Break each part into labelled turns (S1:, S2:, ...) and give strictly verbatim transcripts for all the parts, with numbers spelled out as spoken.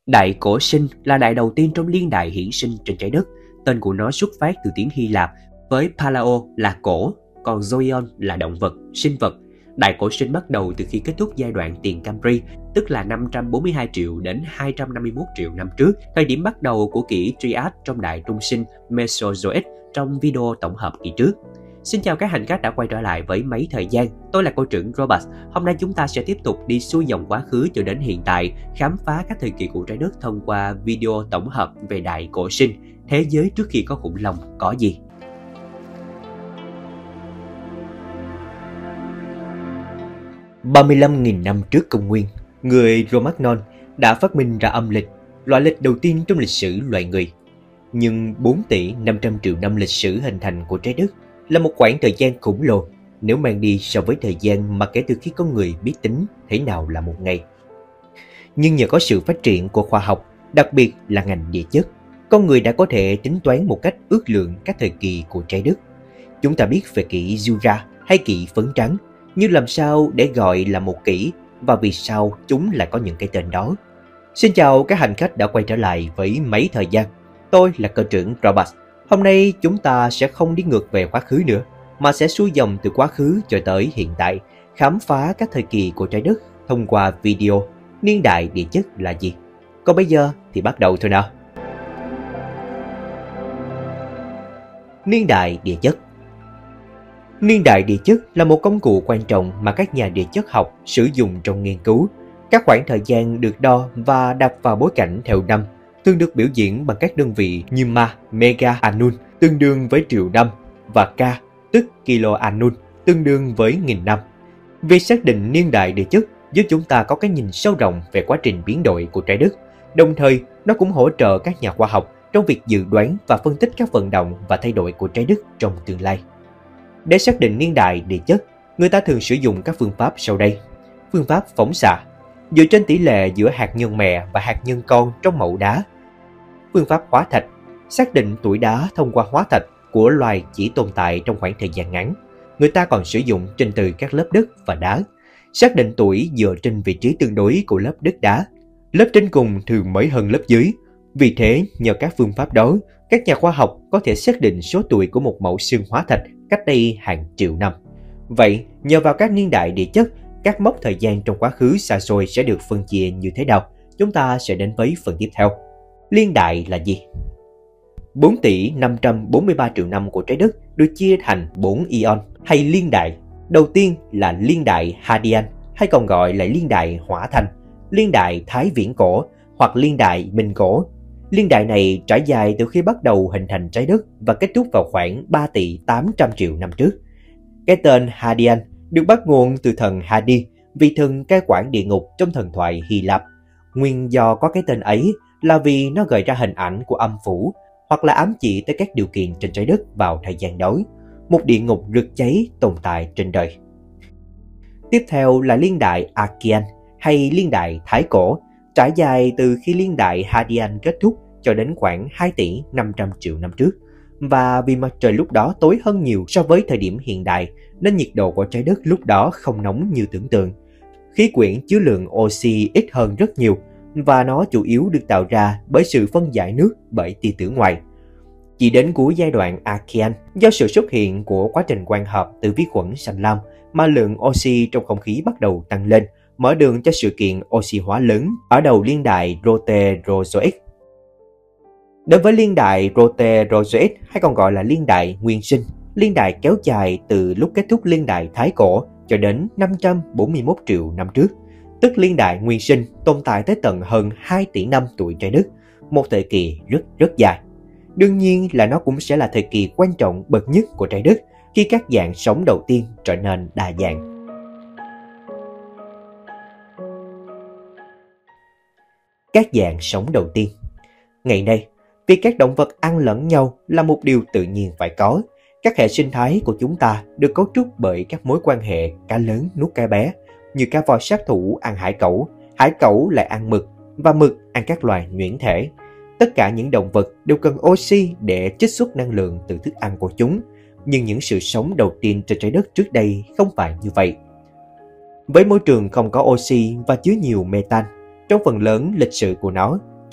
S1: Đại cổ sinh là đại đầu tiên trong liên đại hiển sinh trên trái đất. Tên của nó xuất phát từ tiếng Hy Lạp với Palao là cổ, còn Zoion là động vật, sinh vật. Đại cổ sinh bắt đầu từ khi kết thúc giai đoạn tiền Cambrian, tức là năm trăm bốn mươi hai triệu đến hai trăm năm mươi mốt triệu năm trước, thời điểm bắt đầu của kỷ Trias trong đại trung sinh Mesozoic trong video tổng hợp kỳ trước. Xin chào các hành khách đã quay trở lại với Máy Thời gian. Tôi là cô trưởng Robert. Hôm nay chúng ta sẽ tiếp tục đi xuôi dòng quá khứ cho đến hiện tại, khám phá các thời kỳ của trái đất thông qua video tổng hợp về đại cổ sinh, thế giới trước khi có khủng long có gì. ba mươi lăm nghìn năm trước công nguyên, người Cro-Magnon đã phát minh ra âm lịch, loại lịch đầu tiên trong lịch sử loài người. Nhưng bốn tỷ năm trăm triệu năm lịch sử hình thành của trái đất là một khoảng thời gian khổng lồ nếu mang đi so với thời gian mà kể từ khi con người biết tính thế nào là một ngày. Nhưng nhờ có sự phát triển của khoa học, đặc biệt là ngành địa chất, con người đã có thể tính toán một cách ước lượng các thời kỳ của trái đất. Chúng ta biết về kỷ Jura hay kỷ phấn trắng, nhưng làm sao để gọi là một kỷ và vì sao chúng lại có những cái tên đó. Xin chào các hành khách đã quay trở lại với Máy Thời gian. Tôi là cơ trưởng Robert. Hôm nay chúng ta sẽ không đi ngược về quá khứ nữa, mà sẽ xuôi dòng từ quá khứ cho tới hiện tại, khám phá các thời kỳ của trái đất thông qua video niên đại địa chất là gì. Còn bây giờ thì bắt đầu thôi nào. Niên đại địa chất. Niên đại địa chất là một công cụ quan trọng mà các nhà địa chất học sử dụng trong nghiên cứu. Các khoảng thời gian được đo và đặt vào bối cảnh theo năm, thường được biểu diễn bằng các đơn vị như ma, mega annum tương đương với triệu năm và k tức kilo annum tương đương với nghìn năm. Việc xác định niên đại địa chất giúp chúng ta có cái nhìn sâu rộng về quá trình biến đổi của trái đất. Đồng thời, nó cũng hỗ trợ các nhà khoa học trong việc dự đoán và phân tích các vận động và thay đổi của trái đất trong tương lai. Để xác định niên đại địa chất, người ta thường sử dụng các phương pháp sau đây. Phương pháp phóng xạ, dựa trên tỷ lệ giữa hạt nhân mẹ và hạt nhân con trong mẫu đá. Phương pháp hóa thạch, xác định tuổi đá thông qua hóa thạch của loài chỉ tồn tại trong khoảng thời gian ngắn. Người ta còn sử dụng trình từ các lớp đất và đá. Xác định tuổi dựa trên vị trí tương đối của lớp đất đá. Lớp trên cùng thường mới hơn lớp dưới. Vì thế, nhờ các phương pháp đó, các nhà khoa học có thể xác định số tuổi của một mẫu xương hóa thạch cách đây hàng triệu năm. Vậy, nhờ vào các niên đại địa chất, các mốc thời gian trong quá khứ xa xôi sẽ được phân chia như thế nào? Chúng ta sẽ đến với phần tiếp theo. Liên đại là gì? bốn tỷ năm trăm bốn mươi ba triệu năm của trái đất được chia thành bốn ion hay liên đại. Đầu tiên là liên đại Hadean, hay còn gọi là liên đại Hỏa Thành, liên đại Thái Viễn Cổ hoặc liên đại Minh Cổ. Liên đại này trải dài từ khi bắt đầu hình thành trái đất và kết thúc vào khoảng ba tỷ tám trăm triệu năm trước. Cái tên Hadean được bắt nguồn từ thần Hadi, vị thần cai quản địa ngục trong thần thoại Hy Lạp. Nguyên do có cái tên ấy là vì nó gợi ra hình ảnh của âm phủ hoặc là ám chỉ tới các điều kiện trên trái đất vào thời gian đó, một địa ngục rực cháy tồn tại trên đời. Tiếp theo là liên đại Archean hay liên đại Thái Cổ, trải dài từ khi liên đại Hadean kết thúc cho đến khoảng hai tỷ năm trăm triệu năm trước. Và vì mặt trời lúc đó tối hơn nhiều so với thời điểm hiện đại, nên nhiệt độ của trái đất lúc đó không nóng như tưởng tượng. Khí quyển chứa lượng oxy ít hơn rất nhiều, và nó chủ yếu được tạo ra bởi sự phân giải nước bởi tia tử ngoại. Chỉ đến cuối giai đoạn Archean, do sự xuất hiện của quá trình quang hợp từ vi khuẩn xanh lam mà lượng oxy trong không khí bắt đầu tăng lên, mở đường cho sự kiện oxy hóa lớn ở đầu liên đại Proterozoic. Đối với liên đại Proterozoic hay còn gọi là liên đại nguyên sinh, liên đại kéo dài từ lúc kết thúc liên đại Thái Cổ cho đến năm trăm bốn mươi mốt triệu năm trước. Tức liên đại nguyên sinh tồn tại tới tận hơn hai tỷ năm tuổi trái đất, một thời kỳ rất rất dài. Đương nhiên là nó cũng sẽ là thời kỳ quan trọng bậc nhất của trái đất khi các dạng sống đầu tiên trở nên đa dạng. Các dạng sống đầu tiên. Ngày nay, việc các động vật ăn lẫn nhau là một điều tự nhiên phải có. Các hệ sinh thái của chúng ta được cấu trúc bởi các mối quan hệ cá lớn nuốt cá bé, như cá voi sát thủ ăn hải cẩu, hải cẩu lại ăn mực và mực ăn các loài nhuyễn thể. Tất cả những động vật đều cần oxy để trích xuất năng lượng từ thức ăn của chúng, nhưng những sự sống đầu tiên trên trái đất trước đây không phải như vậy. Với môi trường không có oxy và chứa nhiều metan trong phần lớn lịch sử của nó,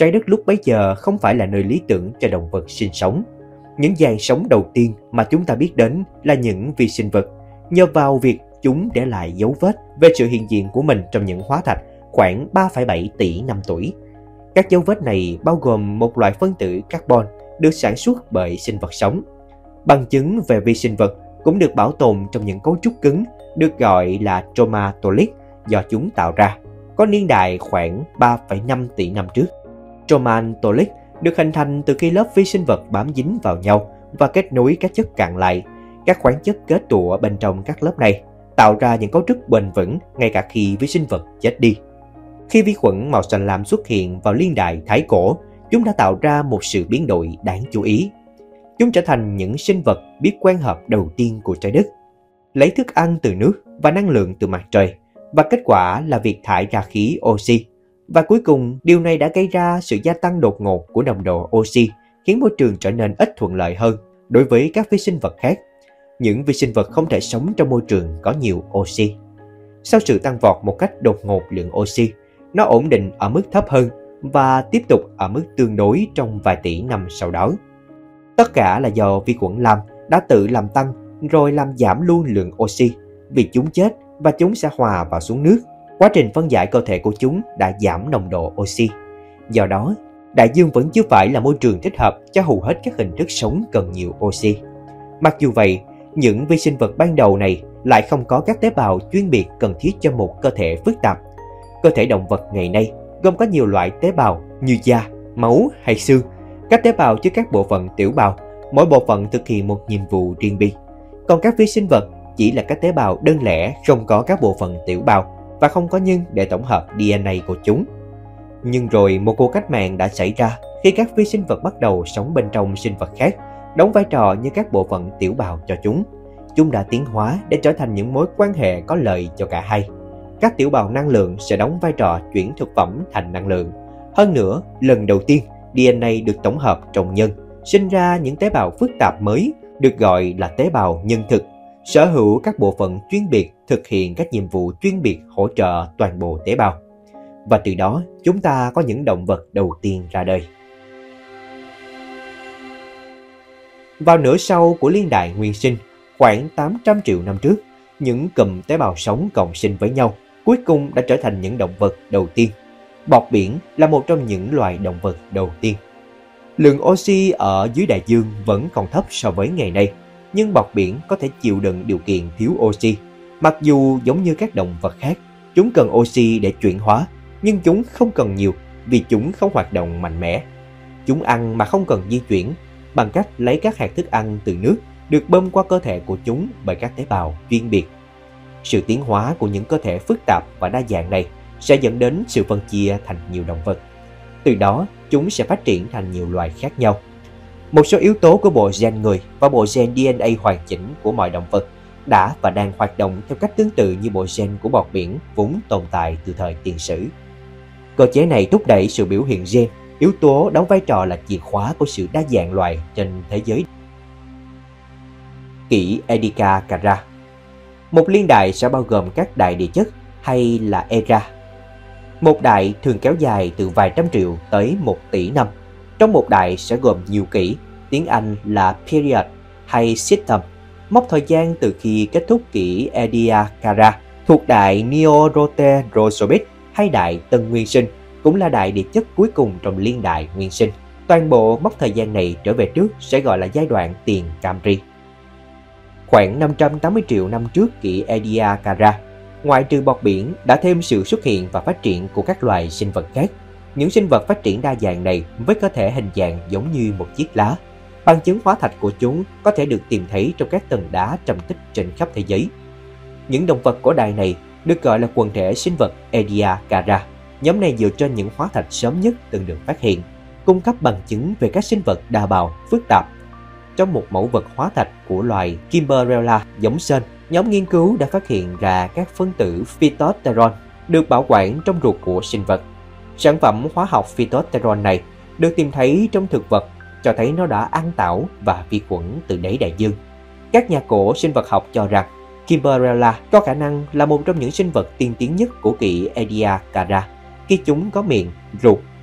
S1: trái đất lúc bấy giờ không phải là nơi lý tưởng cho động vật sinh sống. Những dạng sống đầu tiên mà chúng ta biết đến là những vi sinh vật, nhờ vào việc chúng để lại dấu vết về sự hiện diện của mình trong những hóa thạch khoảng ba phẩy bảy tỷ năm tuổi. Các dấu vết này bao gồm một loại phân tử carbon được sản xuất bởi sinh vật sống. Bằng chứng về vi sinh vật cũng được bảo tồn trong những cấu trúc cứng được gọi là stromatolith do chúng tạo ra, có niên đại khoảng ba phẩy năm tỷ năm trước. Stromatolith được hình thành từ khi lớp vi sinh vật bám dính vào nhau và kết nối các chất cặn lại. Các khoáng chất kết tụ ở bên trong các lớp này tạo ra những cấu trúc bền vững ngay cả khi vi sinh vật chết đi. Khi vi khuẩn màu xanh lam xuất hiện vào niên đại Thái Cổ, chúng đã tạo ra một sự biến đổi đáng chú ý. Chúng trở thành những sinh vật biết quen hợp đầu tiên của trái đất, lấy thức ăn từ nước và năng lượng từ mặt trời, và kết quả là việc thải ra khí oxy. Và cuối cùng, điều này đã gây ra sự gia tăng đột ngột của nồng độ oxy, khiến môi trường trở nên ít thuận lợi hơn đối với các vi sinh vật khác. Những vi sinh vật không thể sống trong môi trường có nhiều oxy. Sau sự tăng vọt một cách đột ngột lượng oxy, nó ổn định ở mức thấp hơn và tiếp tục ở mức tương đối trong vài tỷ năm sau đó. Tất cả là do vi khuẩn lam đã tự làm tăng rồi làm giảm luôn lượng oxy. Vì chúng chết và chúng sẽ hòa vào xuống nước, quá trình phân giải cơ thể của chúng đã giảm nồng độ oxy. Do đó, đại dương vẫn chưa phải là môi trường thích hợp cho hầu hết các hình thức sống cần nhiều oxy. Mặc dù vậy, những vi sinh vật ban đầu này lại không có các tế bào chuyên biệt cần thiết cho một cơ thể phức tạp. Cơ thể động vật ngày nay gồm có nhiều loại tế bào như da, máu hay xương. Các tế bào chứa các bộ phận tiểu bào, mỗi bộ phận thực hiện một nhiệm vụ riêng biệt. Còn các vi sinh vật chỉ là các tế bào đơn lẻ không có các bộ phận tiểu bào và không có nhân để tổng hợp đê en a của chúng. Nhưng rồi một cuộc cách mạng đã xảy ra khi các vi sinh vật bắt đầu sống bên trong sinh vật khác, đóng vai trò như các bộ phận tiểu bào cho chúng. Chúng đã tiến hóa để trở thành những mối quan hệ có lợi cho cả hai. Các tiểu bào năng lượng sẽ đóng vai trò chuyển thực phẩm thành năng lượng. Hơn nữa, lần đầu tiên, đê en a được tổng hợp trong nhân, sinh ra những tế bào phức tạp mới được gọi là tế bào nhân thực, sở hữu các bộ phận chuyên biệt thực hiện các nhiệm vụ chuyên biệt hỗ trợ toàn bộ tế bào. Và từ đó, chúng ta có những động vật đầu tiên ra đời. Vào nửa sau của niên đại nguyên sinh, khoảng tám trăm triệu năm trước, những cụm tế bào sống cộng sinh với nhau, cuối cùng đã trở thành những động vật đầu tiên. Bọt biển là một trong những loài động vật đầu tiên. Lượng oxy ở dưới đại dương vẫn còn thấp so với ngày nay, nhưng bọt biển có thể chịu đựng điều kiện thiếu oxy. Mặc dù giống như các động vật khác, chúng cần oxy để chuyển hóa, nhưng chúng không cần nhiều vì chúng không hoạt động mạnh mẽ. Chúng ăn mà không cần di chuyển, bằng cách lấy các hạt thức ăn từ nước được bơm qua cơ thể của chúng bởi các tế bào chuyên biệt. Sự tiến hóa của những cơ thể phức tạp và đa dạng này sẽ dẫn đến sự phân chia thành nhiều động vật. Từ đó, chúng sẽ phát triển thành nhiều loài khác nhau. Một số yếu tố của bộ gen người và bộ gen đê en a hoàn chỉnh của mọi động vật đã và đang hoạt động theo cách tương tự như bộ gen của bọt biển vốn tồn tại từ thời tiền sử. Cơ chế này thúc đẩy sự biểu hiện gen, yếu tố đóng vai trò là chìa khóa của sự đa dạng loài trên thế giới. Kỷ Ediacara. Một liên đại sẽ bao gồm các đại địa chất hay là era. Một đại thường kéo dài từ vài trăm triệu tới một tỷ năm. Trong một đại sẽ gồm nhiều kỷ, tiếng Anh là period hay system, mốc thời gian từ khi kết thúc kỷ Ediacara thuộc đại Neoroterozoic hay đại Tân Nguyên Sinh, cũng là đại địa chất cuối cùng trong liên đại Nguyên Sinh. Toàn bộ mốc thời gian này trở về trước sẽ gọi là giai đoạn tiền Camry. Khoảng năm trăm tám mươi triệu năm trước kỷ Ediacara, ngoại trừ bọt biển đã thêm sự xuất hiện và phát triển của các loài sinh vật khác. Những sinh vật phát triển đa dạng này với cơ thể hình dạng giống như một chiếc lá. Bằng chứng hóa thạch của chúng có thể được tìm thấy trong các tầng đá trầm tích trên khắp thế giới. Những động vật cổ đại này được gọi là quần thể sinh vật Ediacara. Nhóm này dựa trên những hóa thạch sớm nhất từng được phát hiện, cung cấp bằng chứng về các sinh vật đa bào, phức tạp. Trong một mẫu vật hóa thạch của loài Kimberella giống sên, nhóm nghiên cứu đã phát hiện ra các phân tử phytosterol được bảo quản trong ruột của sinh vật. Sản phẩm hóa học phytosterol này được tìm thấy trong thực vật, cho thấy nó đã ăn tảo và vi khuẩn từ đáy đại dương. Các nhà cổ sinh vật học cho rằng Kimberella có khả năng là một trong những sinh vật tiên tiến nhất của kỷ Ediacara khi chúng có miệng, ruột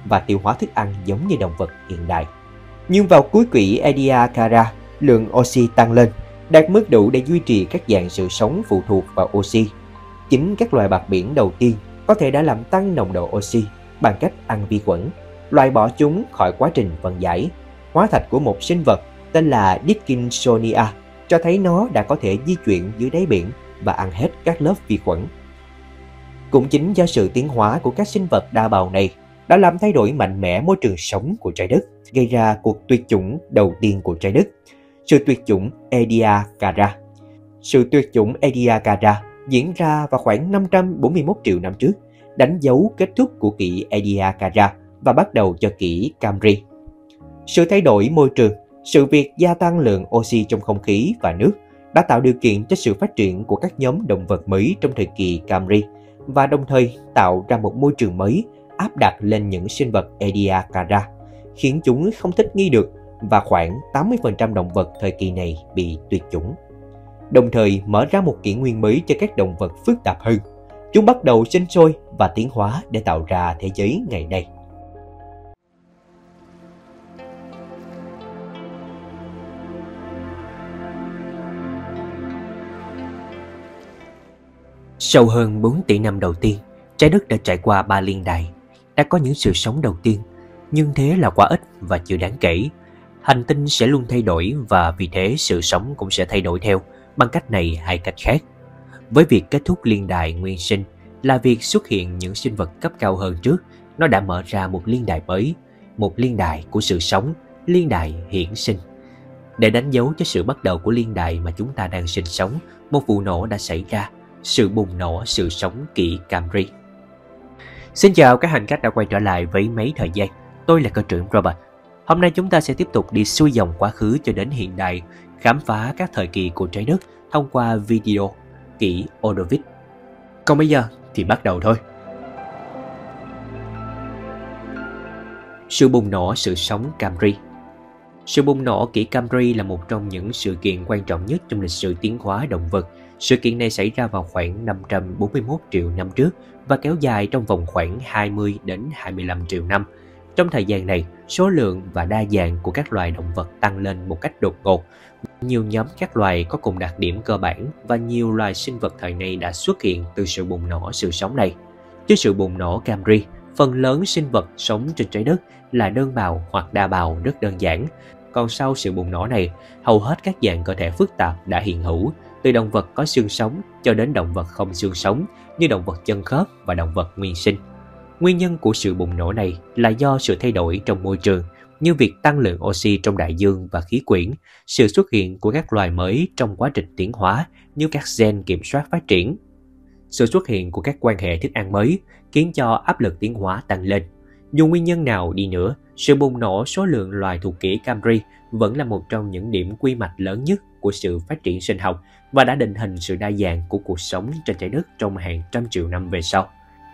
S1: và tiêu hóa thức ăn giống như động vật hiện đại. Nhưng vào cuối kỷ Ediacara, lượng oxy tăng lên, đạt mức đủ để duy trì các dạng sự sống phụ thuộc vào oxy. Chính các loài bạc biển đầu tiên có thể đã làm tăng nồng độ oxy bằng cách ăn vi khuẩn, loại bỏ chúng khỏi quá trình phân giải. Hóa thạch của một sinh vật tên là Dickinsonia cho thấy nó đã có thể di chuyển dưới đáy biển và ăn hết các lớp vi khuẩn. Cũng chính do sự tiến hóa của các sinh vật đa bào này đã làm thay đổi mạnh mẽ môi trường sống của trái đất, gây ra cuộc tuyệt chủng đầu tiên của trái đất, sự tuyệt chủng Ediacara. Sự tuyệt chủng Ediacara diễn ra vào khoảng năm trăm bốn mươi mốt triệu năm trước, đánh dấu kết thúc của kỷ Ediacara và bắt đầu cho kỷ Camry. Sự thay đổi môi trường, sự việc gia tăng lượng oxy trong không khí và nước đã tạo điều kiện cho sự phát triển của các nhóm động vật mới trong thời kỳ Camry và đồng thời tạo ra một môi trường mới áp đặt lên những sinh vật Ediacara, khiến chúng không thích nghi được và khoảng tám mươi phần trăm động vật thời kỳ này bị tuyệt chủng. Đồng thời mở ra một kỷ nguyên mới cho các động vật phức tạp hơn. Chúng bắt đầu sinh sôi và tiến hóa để tạo ra thế giới ngày nay. Sau hơn bốn tỷ năm đầu tiên, trái đất đã trải qua ba liên đại, đã có những sự sống đầu tiên, nhưng thế là quá ít và chưa đáng kể. Hành tinh sẽ luôn thay đổi và vì thế sự sống cũng sẽ thay đổi theo, bằng cách này hay cách khác. Với việc kết thúc liên đại nguyên sinh là việc xuất hiện những sinh vật cấp cao hơn trước, nó đã mở ra một liên đại mới, một liên đại của sự sống, liên đại hiển sinh. Để đánh dấu cho sự bắt đầu của liên đại mà chúng ta đang sinh sống, một vụ nổ đã xảy ra, sự bùng nổ sự sống kỷ Camry. Xin chào các hành khách đã quay trở lại với Máy Thời gian. Tôi là cơ trưởng Robert. Hôm nay chúng ta sẽ tiếp tục đi xuôi dòng quá khứ cho đến hiện đại, khám phá các thời kỳ của trái đất thông qua video kỷ Ordovich. Còn bây giờ thì bắt đầu thôi. Sự bùng nổ sự sống Camry. Sự bùng nổ kỷ Camry là một trong những sự kiện quan trọng nhất trong lịch sử tiến hóa động vật. Sự kiện này xảy ra vào khoảng năm trăm bốn mươi mốt triệu năm trước và kéo dài trong vòng khoảng hai mươi đến hai mươi lăm triệu năm. Trong thời gian này, số lượng và đa dạng của các loài động vật tăng lên một cách đột ngột. Nhiều nhóm các loài có cùng đặc điểm cơ bản và nhiều loài sinh vật thời nay đã xuất hiện từ sự bùng nổ sự sống này. Trước sự bùng nổ Camry, phần lớn sinh vật sống trên trái đất là đơn bào hoặc đa bào rất đơn giản. Còn sau sự bùng nổ này, hầu hết các dạng cơ thể phức tạp đã hiện hữu, từ động vật có xương sống cho đến động vật không xương sống như động vật chân khớp và động vật nguyên sinh. Nguyên nhân của sự bùng nổ này là do sự thay đổi trong môi trường, như việc tăng lượng oxy trong đại dương và khí quyển, sự xuất hiện của các loài mới trong quá trình tiến hóa như các gen kiểm soát phát triển. Sự xuất hiện của các quan hệ thức ăn mới khiến cho áp lực tiến hóa tăng lên. Dù nguyên nhân nào đi nữa, sự bùng nổ số lượng loài thuộc kỷ Camry vẫn là một trong những điểm quy mạch lớn nhất của sự phát triển sinh học và đã định hình sự đa dạng của cuộc sống trên trái đất trong hàng trăm triệu năm về sau.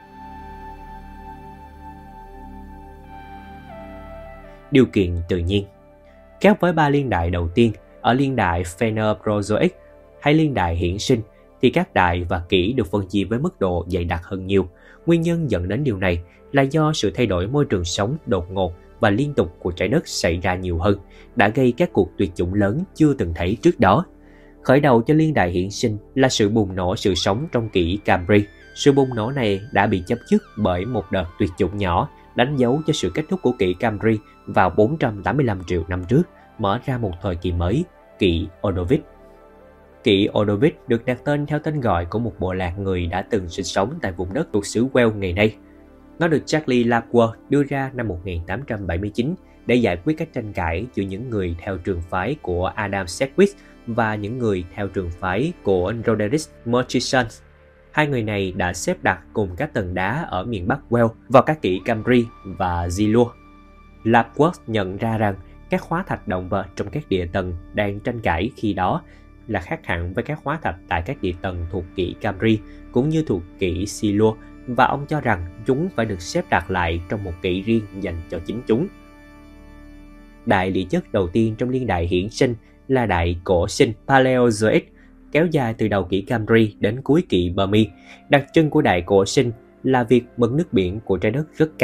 S1: Điều kiện tự nhiên. Khác với ba liên đại đầu tiên, ở liên đại Phanerozoic hay liên đại hiển sinh, thì các đại và kỷ được phân chia với mức độ dày đặc hơn nhiều. Nguyên nhân dẫn đến điều này là do sự thay đổi môi trường sống đột ngột và liên tục của trái đất xảy ra nhiều hơn, đã gây các cuộc tuyệt chủng lớn chưa từng thấy trước đó. Khởi đầu cho liên đại hiển sinh là sự bùng nổ sự sống trong kỷ Camry. Sự bùng nổ này đã bị chấm dứt bởi một đợt tuyệt chủng nhỏ, đánh dấu cho sự kết thúc của kỷ Camry vào bốn trăm tám mươi lăm triệu năm trước, mở ra một thời kỳ mới, kỷ Ordovich. Kỷ Ordovich được đặt tên theo tên gọi của một bộ lạc người đã từng sinh sống tại vùng đất thuộc xứ Wales ngày nay. Nó được Charles Lapworth đưa ra năm một nghìn tám trăm bảy mươi chín để giải quyết các tranh cãi giữa những người theo trường phái của Adam Sedgwick và những người theo trường phái của Roderick Murchison. Hai người này đã xếp đặt cùng các tầng đá ở miền Bắc Wales vào các kỷ Camry và Zilur. Lapworth nhận ra rằng các hóa thạch động vật trong các địa tầng đang tranh cãi khi đó là khác hẳn với các hóa thạch tại các địa tầng thuộc kỷ Camry cũng như thuộc kỷ Zilur, và ông cho rằng chúng phải được xếp đặt lại trong một kỷ riêng dành cho chính chúng. Đại địa chất đầu tiên trong liên đại hiển sinh là đại cổ sinh Paleozoic, kéo dài từ đầu kỷ Camry đến cuối kỷ Permi. Đặc trưng của đại cổ sinh là việc mực nước biển của trái đất rất cao,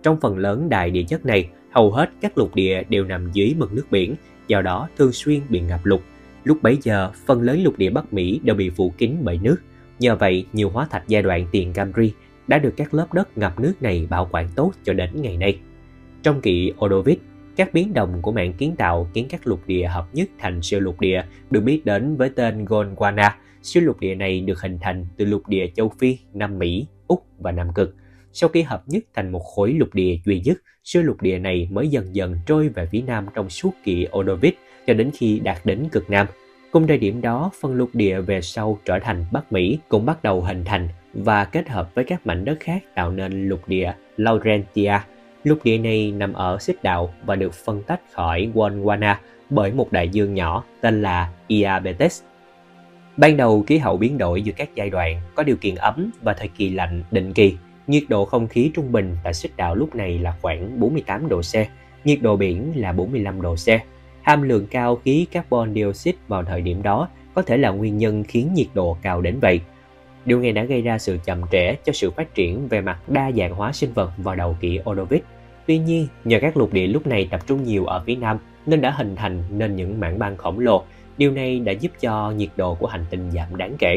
S1: Trong phần lớn đại địa chất này, hầu hết các lục địa đều nằm dưới mực nước biển, do đó thường xuyên bị ngập lụt. Lúc bấy giờ, phần lớn lục địa Bắc Mỹ đều bị phủ kín bởi nước. Nhờ vậy, nhiều hóa thạch giai đoạn tiền Camry đã được các lớp đất ngập nước này bảo quản tốt cho đến ngày nay. Trong kỷ Ordovich, các biến động của mạng kiến tạo khiến các lục địa hợp nhất thành siêu lục địa được biết đến với tên Gondwana. Siêu lục địa này được hình thành từ lục địa châu Phi, Nam Mỹ, Úc và Nam Cực. Sau khi hợp nhất thành một khối lục địa duy nhất, siêu lục địa này mới dần dần trôi về phía nam trong suốt kỷ Ordovich cho đến khi đạt đến cực nam. Cùng thời điểm đó, phần lục địa về sau trở thành Bắc Mỹ cũng bắt đầu hình thành và kết hợp với các mảnh đất khác tạo nên lục địa Laurentia. Lục địa này nằm ở xích đạo và được phân tách khỏi Gondwana bởi một đại dương nhỏ tên là Iapetes. Ban đầu khí hậu biến đổi giữa các giai đoạn, có điều kiện ấm và thời kỳ lạnh định kỳ. Nhiệt độ không khí trung bình tại xích đạo lúc này là khoảng bốn mươi tám độ C, nhiệt độ biển là bốn mươi lăm độ C. Hàm lượng cao khí carbon dioxide vào thời điểm đó có thể là nguyên nhân khiến nhiệt độ cao đến vậy. Điều này đã gây ra sự chậm trễ cho sự phát triển về mặt đa dạng hóa sinh vật vào đầu kỷ Ordovich. Tuy nhiên, nhờ các lục địa lúc này tập trung nhiều ở phía nam nên đã hình thành nên những mảng băng khổng lồ. Điều này đã giúp cho nhiệt độ của hành tinh giảm đáng kể.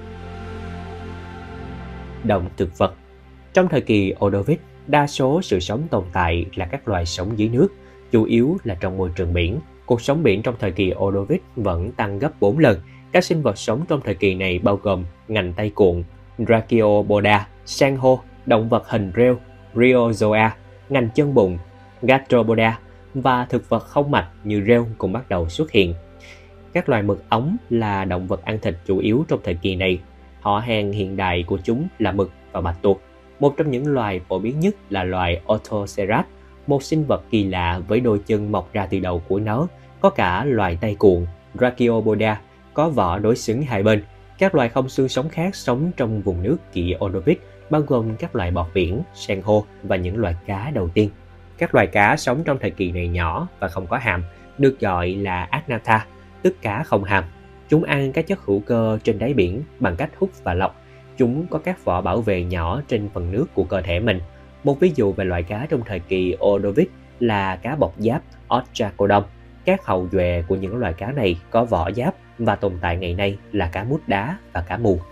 S1: Động thực vật. Trong thời kỳ Ordovich, đa số sự sống tồn tại là các loài sống dưới nước, chủ yếu là trong môi trường biển. Cuộc sống biển trong thời kỳ Ordovich vẫn tăng gấp bốn lần. Các sinh vật sống trong thời kỳ này bao gồm ngành tay cuộn, Brachiopoda, san hô, động vật hình rêu, Rhyozoa, ngành chân bùn, Gastropoda và thực vật không mạch như rêu cũng bắt đầu xuất hiện. Các loài mực ống là động vật ăn thịt chủ yếu trong thời kỳ này. Họ hàng hiện đại của chúng là mực và bạch tuộc. Một trong những loài phổ biến nhất là loài Orthoceras, một sinh vật kỳ lạ với đôi chân mọc ra từ đầu của nó. Có cả loài tay cuộn, Brachiopoda, có vỏ đối xứng hai bên. Các loài không xương sống khác sống trong vùng nước kỷ Ordovich, bao gồm các loài bọt biển, san hô và những loài cá đầu tiên. Các loài cá sống trong thời kỳ này nhỏ và không có hàm, được gọi là Agnatha, tức cá không hàm. Chúng ăn các chất hữu cơ trên đáy biển bằng cách hút và lọc. Chúng có các vỏ bảo vệ nhỏ trên phần nước của cơ thể mình. Một ví dụ về loại cá trong thời kỳ Ordovich là cá bọc giáp Ostrakodon. Các hậu duệ của những loài cá này có vỏ giáp và tồn tại ngày nay là cá mút đá và cá mù.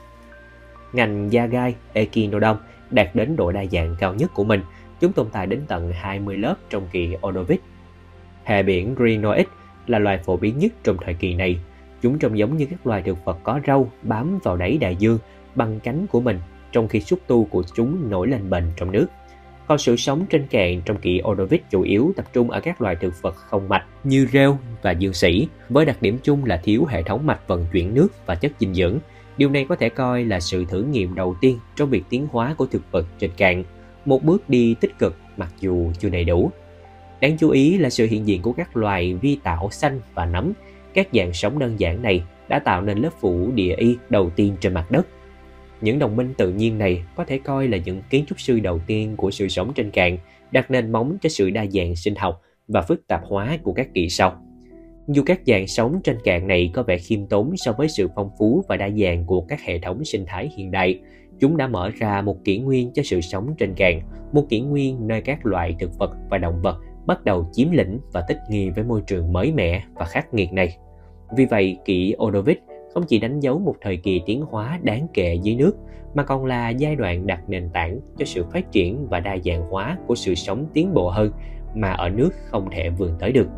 S1: Ngành da gai Echinodon đạt đến độ đa dạng cao nhất của mình. Chúng tồn tại đến tận hai mươi lớp trong kỳ Ordovich. Hệ biển Rhinoid là loài phổ biến nhất trong thời kỳ này. Chúng trông giống như các loài thực vật có râu bám vào đáy đại dương bằng cánh của mình, trong khi xúc tu của chúng nổi lên bềnh trong nước. Còn sự sống trên cạn trong kỷ Ordovich chủ yếu tập trung ở các loài thực vật không mạch như rêu và dương sỉ, với đặc điểm chung là thiếu hệ thống mạch vận chuyển nước và chất dinh dưỡng. Điều này có thể coi là sự thử nghiệm đầu tiên trong việc tiến hóa của thực vật trên cạn, một bước đi tích cực mặc dù chưa đầy đủ. Đáng chú ý là sự hiện diện của các loài vi tảo xanh và nấm. Các dạng sống đơn giản này đã tạo nên lớp phủ địa y đầu tiên trên mặt đất. Những đồng minh tự nhiên này có thể coi là những kiến trúc sư đầu tiên của sự sống trên cạn, đặt nền móng cho sự đa dạng sinh học và phức tạp hóa của các kỷ sau. Dù các dạng sống trên cạn này có vẻ khiêm tốn so với sự phong phú và đa dạng của các hệ thống sinh thái hiện đại, chúng đã mở ra một kỷ nguyên cho sự sống trên cạn, một kỷ nguyên nơi các loại thực vật và động vật bắt đầu chiếm lĩnh và thích nghi với môi trường mới mẻ và khắc nghiệt này. Vì vậy, kỷ Ordovich không chỉ đánh dấu một thời kỳ tiến hóa đáng kể dưới nước, mà còn là giai đoạn đặt nền tảng cho sự phát triển và đa dạng hóa của sự sống tiến bộ hơn mà ở nước không thể vươn tới được.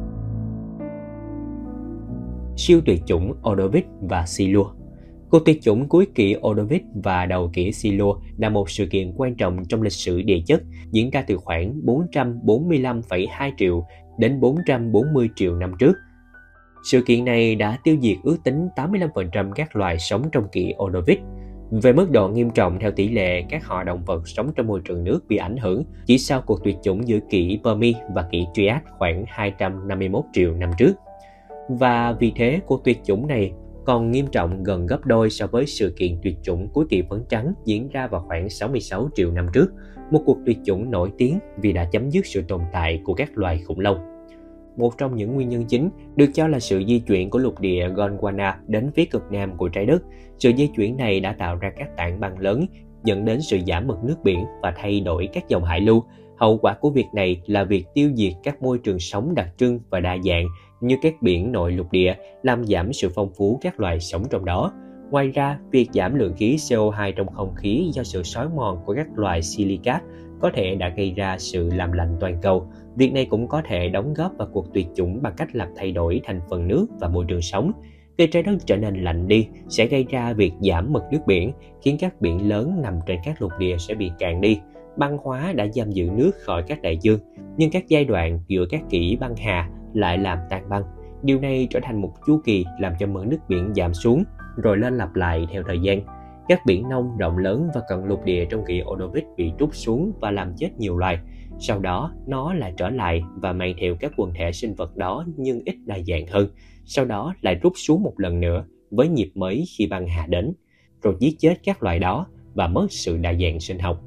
S1: Siêu tuyệt chủng Ordovich và Silur. Cuộc tuyệt chủng cuối kỷ Ordovich và đầu kỷ Silur là một sự kiện quan trọng trong lịch sử địa chất, diễn ra từ khoảng bốn trăm bốn mươi lăm phẩy hai triệu đến bốn trăm bốn mươi triệu năm trước. Sự kiện này đã tiêu diệt ước tính tám mươi lăm phần trăm các loài sống trong kỷ Ordovich. Về mức độ nghiêm trọng theo tỷ lệ các họ động vật sống trong môi trường nước bị ảnh hưởng chỉ sau cuộc tuyệt chủng giữa kỷ Permi và kỷ Trias khoảng hai trăm năm mươi mốt triệu năm trước. Và vì thế cuộc tuyệt chủng này còn nghiêm trọng gần gấp đôi so với sự kiện tuyệt chủng cuối kỳ phấn trắng diễn ra vào khoảng sáu mươi sáu triệu năm trước, một cuộc tuyệt chủng nổi tiếng vì đã chấm dứt sự tồn tại của các loài khủng long. Một trong những nguyên nhân chính được cho là sự di chuyển của lục địa Gondwana đến phía cực nam của trái đất. Sự di chuyển này đã tạo ra các tảng băng lớn, dẫn đến sự giảm mực nước biển và thay đổi các dòng hải lưu. Hậu quả của việc này là việc tiêu diệt các môi trường sống đặc trưng và đa dạng như các biển nội lục địa, làm giảm sự phong phú các loài sống trong đó. Ngoài ra, việc giảm lượng khí xê o hai trong không khí do sự xói mòn của các loài silicat có thể đã gây ra sự làm lạnh toàn cầu. Việc này cũng có thể đóng góp vào cuộc tuyệt chủng bằng cách làm thay đổi thành phần nước và môi trường sống. Khi trái đất trở nên lạnh đi, sẽ gây ra việc giảm mực nước biển, khiến các biển lớn nằm trên các lục địa sẽ bị cạn đi. Băng hóa đã giam giữ nước khỏi các đại dương, nhưng các giai đoạn giữa các kỷ băng hà lại làm tan băng. Điều này trở thành một chu kỳ làm cho mực nước biển giảm xuống, rồi lên lặp lại theo thời gian. Các biển nông rộng lớn và cận lục địa trong kỷ Ordovich bị trút xuống và làm chết nhiều loài. Sau đó, nó lại trở lại và mang theo các quần thể sinh vật đó nhưng ít đa dạng hơn. Sau đó lại rút xuống một lần nữa với nhịp mới khi băng hà đến, rồi giết chết các loài đó và mất sự đa dạng sinh học.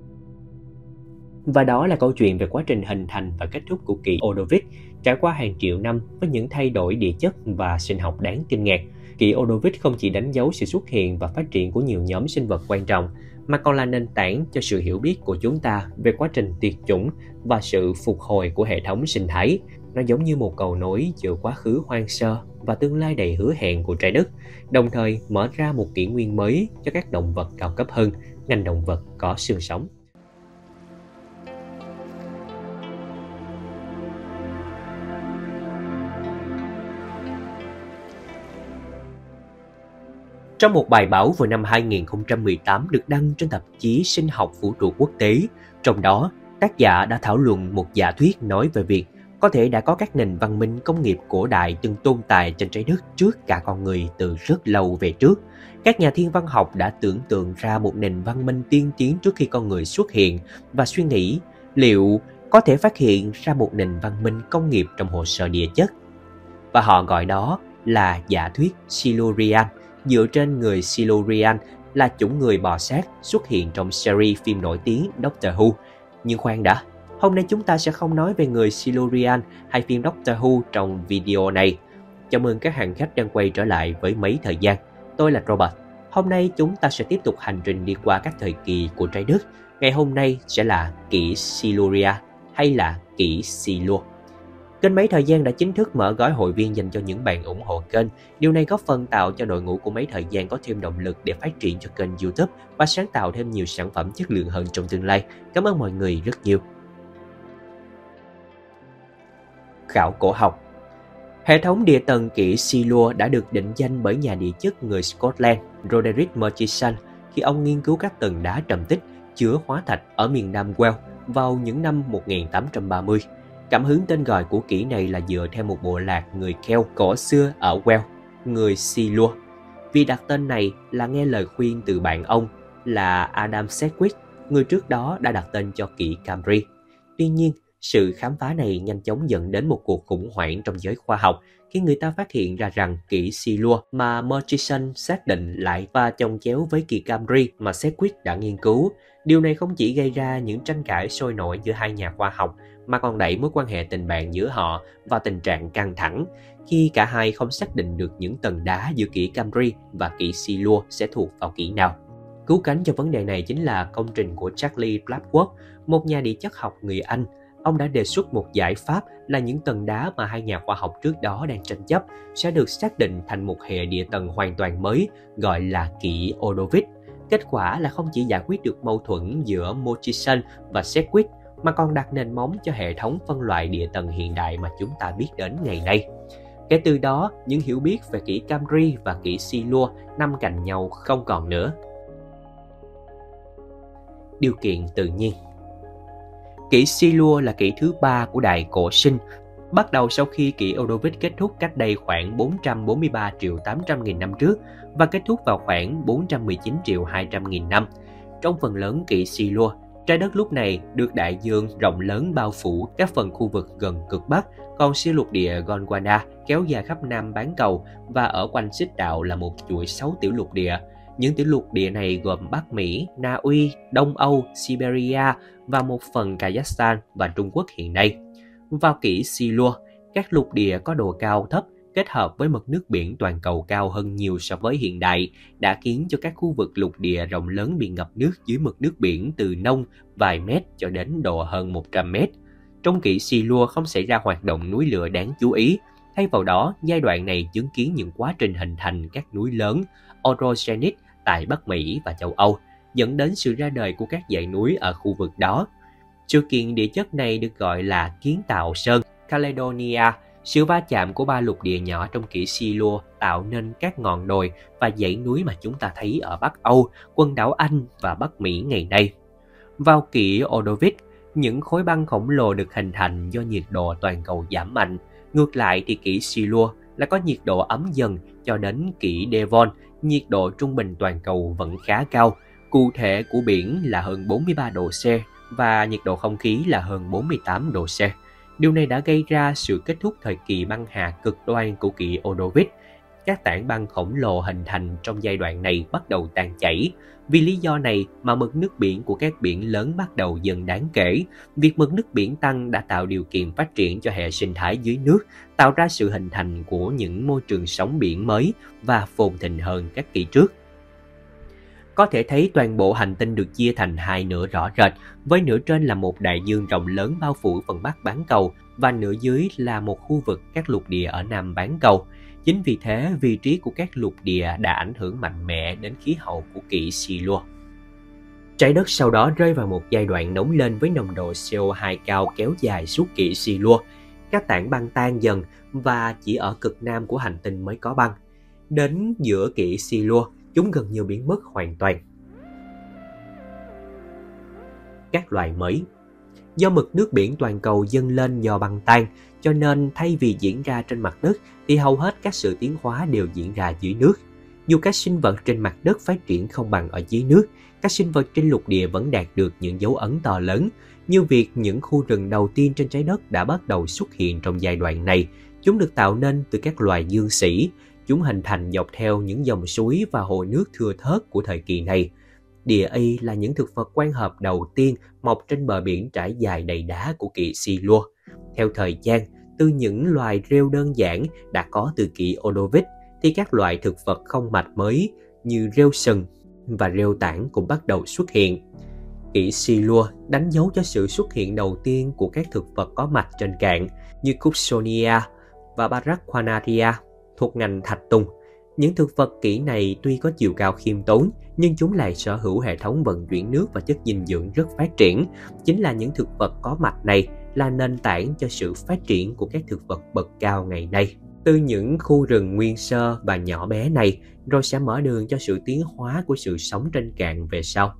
S1: Và đó là câu chuyện về quá trình hình thành và kết thúc của kỷ Ordovich trải qua hàng triệu năm với những thay đổi địa chất và sinh học đáng kinh ngạc. Kỷ Ordovich không chỉ đánh dấu sự xuất hiện và phát triển của nhiều nhóm sinh vật quan trọng, mà còn là nền tảng cho sự hiểu biết của chúng ta về quá trình tuyệt chủng và sự phục hồi của hệ thống sinh thái. Nó giống như một cầu nối giữa quá khứ hoang sơ và tương lai đầy hứa hẹn của trái đất, đồng thời mở ra một kỷ nguyên mới cho các động vật cao cấp hơn, ngành động vật có xương sống. Trong một bài báo vào năm hai nghìn không trăm mười tám được đăng trên tạp chí Sinh học Vũ trụ Quốc tế, trong đó tác giả đã thảo luận một giả thuyết nói về việc có thể đã có các nền văn minh công nghiệp cổ đại từng tồn tại trên trái đất trước cả con người từ rất lâu về trước. Các nhà thiên văn học đã tưởng tượng ra một nền văn minh tiên tiến trước khi con người xuất hiện và suy nghĩ liệu có thể phát hiện ra một nền văn minh công nghiệp trong hồ sơ địa chất. Và họ gọi đó là giả thuyết Silurian, dựa trên người Silurian là chủng người bò sát xuất hiện trong series phim nổi tiếng Doctor Who. Nhưng khoan đã, hôm nay chúng ta sẽ không nói về người Silurian hay phim Doctor Who trong video này. Chào mừng các hành khách đang quay trở lại với Mấy Thời Gian. Tôi là Robert. Hôm nay chúng ta sẽ tiếp tục hành trình đi qua các thời kỳ của trái đất. Ngày hôm nay sẽ là kỷ Siluria hay là kỷ Silur. Kênh Mấy Thời Gian đã chính thức mở gói hội viên dành cho những bạn ủng hộ kênh. Điều này góp phần tạo cho đội ngũ của Mấy Thời Gian có thêm động lực để phát triển cho kênh YouTube và sáng tạo thêm nhiều sản phẩm chất lượng hơn trong tương lai. Cảm ơn mọi người rất nhiều. Khảo cổ học. Hệ thống địa tầng kỷ Silur đã được định danh bởi nhà địa chất người Scotland Roderick Murchison khi ông nghiên cứu các tầng đá trầm tích chứa hóa thạch ở miền Nam Wales vào những năm một nghìn tám trăm ba mươi. Cảm hứng tên gọi của kỷ này là dựa theo một bộ lạc người Celt cổ xưa ở Wales, người Silur. Vì đặt tên này là nghe lời khuyên từ bạn ông là Adam Sedgwick, người trước đó đã đặt tên cho kỷ Camry. Tuy nhiên, sự khám phá này nhanh chóng dẫn đến một cuộc khủng hoảng trong giới khoa học khi người ta phát hiện ra rằng kỷ Silur mà Murchison xác định lại và chồng chéo với kỷ Camry mà Sedgwick đã nghiên cứu. Điều này không chỉ gây ra những tranh cãi sôi nổi giữa hai nhà khoa học mà còn đẩy mối quan hệ tình bạn giữa họ vào tình trạng căng thẳng khi cả hai không xác định được những tầng đá giữa kỷ Camry và kỷ Silur sẽ thuộc vào kỷ nào. Cứu cánh cho vấn đề này chính là công trình của Charles Blackwell, một nhà địa chất học người Anh. Ông đã đề xuất một giải pháp là những tầng đá mà hai nhà khoa học trước đó đang tranh chấp sẽ được xác định thành một hệ địa tầng hoàn toàn mới gọi là kỷ Ordovich. Kết quả là không chỉ giải quyết được mâu thuẫn giữa Murchison và Sedgwick mà còn đặt nền móng cho hệ thống phân loại địa tầng hiện đại mà chúng ta biết đến ngày nay. Kể từ đó, những hiểu biết về kỷ Camry và kỷ Silur nằm cạnh nhau không còn nữa. Điều kiện tự nhiên. Kỷ Silur là kỷ thứ ba của Đại Cổ Sinh, bắt đầu sau khi kỷ Ordovich kết thúc cách đây khoảng bốn trăm bốn mươi ba triệu tám trăm nghìn năm trước và kết thúc vào khoảng bốn trăm mười chín triệu hai trăm nghìn năm. Trong phần lớn kỷ Silur, trái đất lúc này được đại dương rộng lớn bao phủ các phần khu vực gần cực Bắc, còn siêu lục địa Gondwana kéo dài khắp Nam bán cầu và ở quanh xích đạo là một chuỗi sáu tiểu lục địa. Những tiểu lục địa này gồm Bắc Mỹ, Na Uy, Đông Âu, Siberia và một phần Kazakhstan và Trung Quốc hiện nay. Vào kỷ Silur, các lục địa có độ cao thấp kết hợp với mực nước biển toàn cầu cao hơn nhiều so với hiện đại, đã khiến cho các khu vực lục địa rộng lớn bị ngập nước dưới mực nước biển từ nông vài mét cho đến độ hơn một trăm mét. Trong kỷ Silur không xảy ra hoạt động núi lửa đáng chú ý, thay vào đó, giai đoạn này chứng kiến những quá trình hình thành các núi lớn orogenic tại Bắc Mỹ và châu Âu, dẫn đến sự ra đời của các dãy núi ở khu vực đó. Sự kiện địa chất này được gọi là kiến tạo sơn Caledonia. Sự va chạm của ba lục địa nhỏ trong kỷ Silur tạo nên các ngọn đồi và dãy núi mà chúng ta thấy ở Bắc Âu, quần đảo Anh và Bắc Mỹ ngày nay. Vào kỷ Ordovich, những khối băng khổng lồ được hình thành do nhiệt độ toàn cầu giảm mạnh. Ngược lại thì kỷ Silur là có nhiệt độ ấm dần cho đến kỷ Devon, nhiệt độ trung bình toàn cầu vẫn khá cao. Cụ thể của biển là hơn bốn mươi ba độ C và nhiệt độ không khí là hơn bốn mươi tám độ C. Điều này đã gây ra sự kết thúc thời kỳ băng hà cực đoan của kỷ Ordovich. Các tảng băng khổng lồ hình thành trong giai đoạn này bắt đầu tan chảy. Vì lý do này mà mực nước biển của các biển lớn bắt đầu dần đáng kể. Việc mực nước biển tăng đã tạo điều kiện phát triển cho hệ sinh thái dưới nước, tạo ra sự hình thành của những môi trường sống biển mới và phồn thịnh hơn các kỳ trước. Có thể thấy toàn bộ hành tinh được chia thành hai nửa rõ rệt, với nửa trên là một đại dương rộng lớn bao phủ phần bắc bán cầu và nửa dưới là một khu vực các lục địa ở nam bán cầu. Chính vì thế, vị trí của các lục địa đã ảnh hưởng mạnh mẽ đến khí hậu của kỷ Silur. Trái đất sau đó rơi vào một giai đoạn nóng lên với nồng độ C O hai cao kéo dài suốt kỷ Silur. Các tảng băng tan dần và chỉ ở cực nam của hành tinh mới có băng. Đến giữa kỷ Silur, chúng gần như biến mất hoàn toàn. Các loài mới. Do mực nước biển toàn cầu dâng lên do băng tan, cho nên thay vì diễn ra trên mặt đất thì hầu hết các sự tiến hóa đều diễn ra dưới nước. Dù các sinh vật trên mặt đất phát triển không bằng ở dưới nước, các sinh vật trên lục địa vẫn đạt được những dấu ấn to lớn, như việc những khu rừng đầu tiên trên trái đất đã bắt đầu xuất hiện trong giai đoạn này. Chúng được tạo nên từ các loài dương sĩ. Chúng hình thành dọc theo những dòng suối và hồ nước thưa thớt của thời kỳ này. Địa y là những thực vật quan hợp đầu tiên mọc trên bờ biển trải dài đầy đá của kỷ Silur. Theo thời gian, từ những loài rêu đơn giản đã có từ kỷ Ordovich, thì các loại thực vật không mạch mới như rêu sừng và rêu tảng cũng bắt đầu xuất hiện. Kỷ Silur đánh dấu cho sự xuất hiện đầu tiên của các thực vật có mạch trên cạn như Cupsonia và Baraquanaria thuộc ngành thạch tùng. Những thực vật kỷ này tuy có chiều cao khiêm tốn, nhưng chúng lại sở hữu hệ thống vận chuyển nước và chất dinh dưỡng rất phát triển. Chính là những thực vật có mạch này là nền tảng cho sự phát triển của các thực vật bậc cao ngày nay. Từ những khu rừng nguyên sơ và nhỏ bé này, rồi sẽ mở đường cho sự tiến hóa của sự sống trên cạn về sau.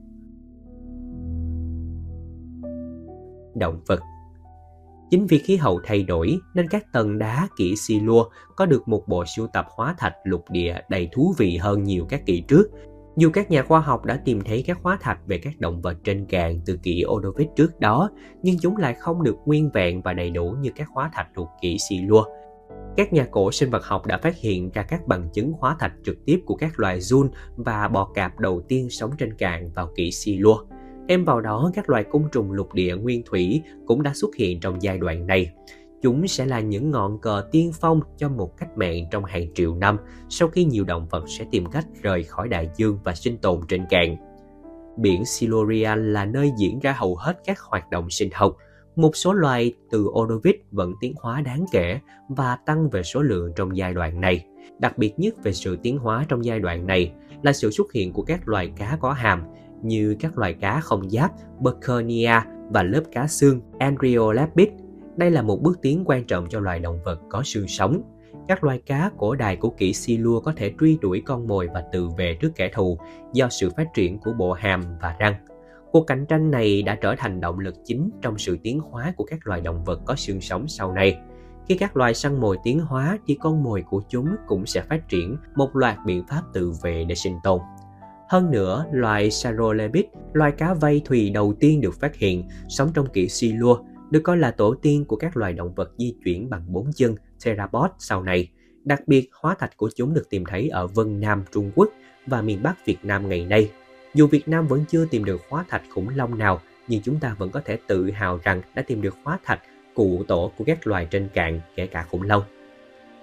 S1: Động vật. Chính vì khí hậu thay đổi nên các tầng đá kỷ Silur có được một bộ sưu tập hóa thạch lục địa đầy thú vị hơn nhiều các kỷ trước. Dù các nhà khoa học đã tìm thấy các hóa thạch về các động vật trên cạn từ kỷ Ordovich trước đó, nhưng chúng lại không được nguyên vẹn và đầy đủ như các hóa thạch thuộc kỷ Silur. Các nhà cổ sinh vật học đã phát hiện ra các bằng chứng hóa thạch trực tiếp của các loài giun và bò cạp đầu tiên sống trên cạn vào kỷ Silur. Thêm vào đó, các loài côn trùng lục địa nguyên thủy cũng đã xuất hiện trong giai đoạn này. Chúng sẽ là những ngọn cờ tiên phong cho một cách mạng trong hàng triệu năm sau khi nhiều động vật sẽ tìm cách rời khỏi đại dương và sinh tồn trên cạn. Biển Silurian là nơi diễn ra hầu hết các hoạt động sinh học. Một số loài từ Ordovich vẫn tiến hóa đáng kể và tăng về số lượng trong giai đoạn này. Đặc biệt nhất về sự tiến hóa trong giai đoạn này là sự xuất hiện của các loài cá có hàm như các loài cá không giáp Berkernia và lớp cá xương Andreolapis. Đây là một bước tiến quan trọng cho loài động vật có xương sống. Các loài cá cổ đại của kỷ Silur có thể truy đuổi con mồi và tự vệ trước kẻ thù do sự phát triển của bộ hàm và răng. Cuộc cạnh tranh này đã trở thành động lực chính trong sự tiến hóa của các loài động vật có xương sống sau này. Khi các loài săn mồi tiến hóa thì con mồi của chúng cũng sẽ phát triển một loạt biện pháp tự vệ để sinh tồn. Hơn nữa, loài Sarolepis, loài cá vây thùy đầu tiên được phát hiện, sống trong kỷ Silur, được coi là tổ tiên của các loài động vật di chuyển bằng bốn chân Theropod sau này. Đặc biệt, hóa thạch của chúng được tìm thấy ở Vân Nam Trung Quốc và miền Bắc Việt Nam ngày nay. Dù Việt Nam vẫn chưa tìm được hóa thạch khủng long nào, nhưng chúng ta vẫn có thể tự hào rằng đã tìm được hóa thạch cụ tổ của các loài trên cạn, kể cả khủng long.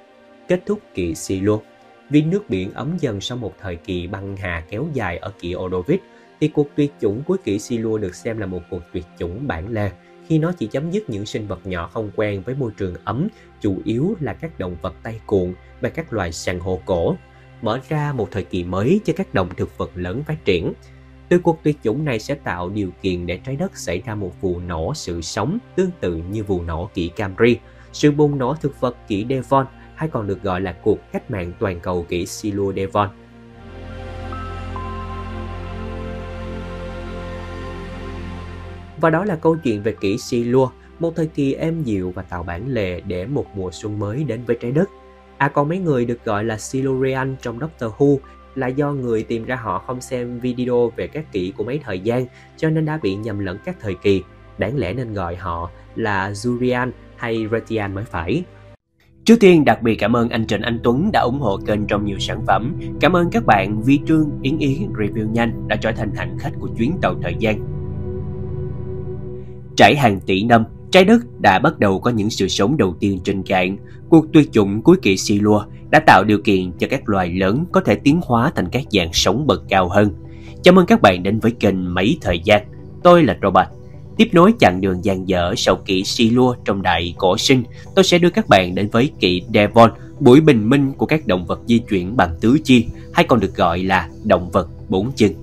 S2: Kết thúc kỷ Silua. Vì nước biển ấm dần sau một thời kỳ băng hà kéo dài ở kỷ Ordovich, thì cuộc tuyệt chủng cuối kỷ Silua được xem là một cuộc tuyệt chủng bản lề, khi nó chỉ chấm dứt những sinh vật nhỏ không quen với môi trường ấm, chủ yếu là các động vật tay cuộn và các loài san hô cổ, mở ra một thời kỳ mới cho các động thực vật lớn phát triển. Từ cuộc tuyệt chủng này sẽ tạo điều kiện để trái đất xảy ra một vụ nổ sự sống tương tự như vụ nổ kỷ Camry, sự bùng nổ thực vật kỷ Devon, hay còn được gọi là cuộc cách mạng toàn cầu kỷ Silua Devon. Và đó là câu chuyện về kỷ Silua, một thời kỳ êm dịu và tạo bản lề để một mùa xuân mới đến với trái đất. À còn mấy người được gọi là Silurian trong Doctor Who là do người tìm ra họ không xem video về các kỷ của mấy thời gian, cho nên đã bị nhầm lẫn các thời kỳ. Đáng lẽ nên gọi họ là Jurian hay Retian mới phải. Trước tiên, đặc biệt cảm ơn anh Trịnh Anh Tuấn đã ủng hộ kênh trong nhiều sản phẩm. Cảm ơn các bạn Vi Trương, Yến Yến review nhanh đã trở thành hành khách của chuyến tàu thời gian. Trải hàng tỷ năm, trái đất đã bắt đầu có những sự sống đầu tiên trên cạn. Cuộc tuyệt chủng cuối kỷ Silua đã tạo điều kiện cho các loài lớn có thể tiến hóa thành các dạng sống bậc cao hơn. Chào mừng các bạn đến với kênh Mấy Thời Gian. Tôi là Robert. Tiếp nối chặng đường dang dở sau kỷ Silua trong đại cổ sinh, tôi sẽ đưa các bạn đến với kỷ Devon, buổi bình minh của các động vật di chuyển bằng tứ chi, hay còn được gọi là động vật bốn chân.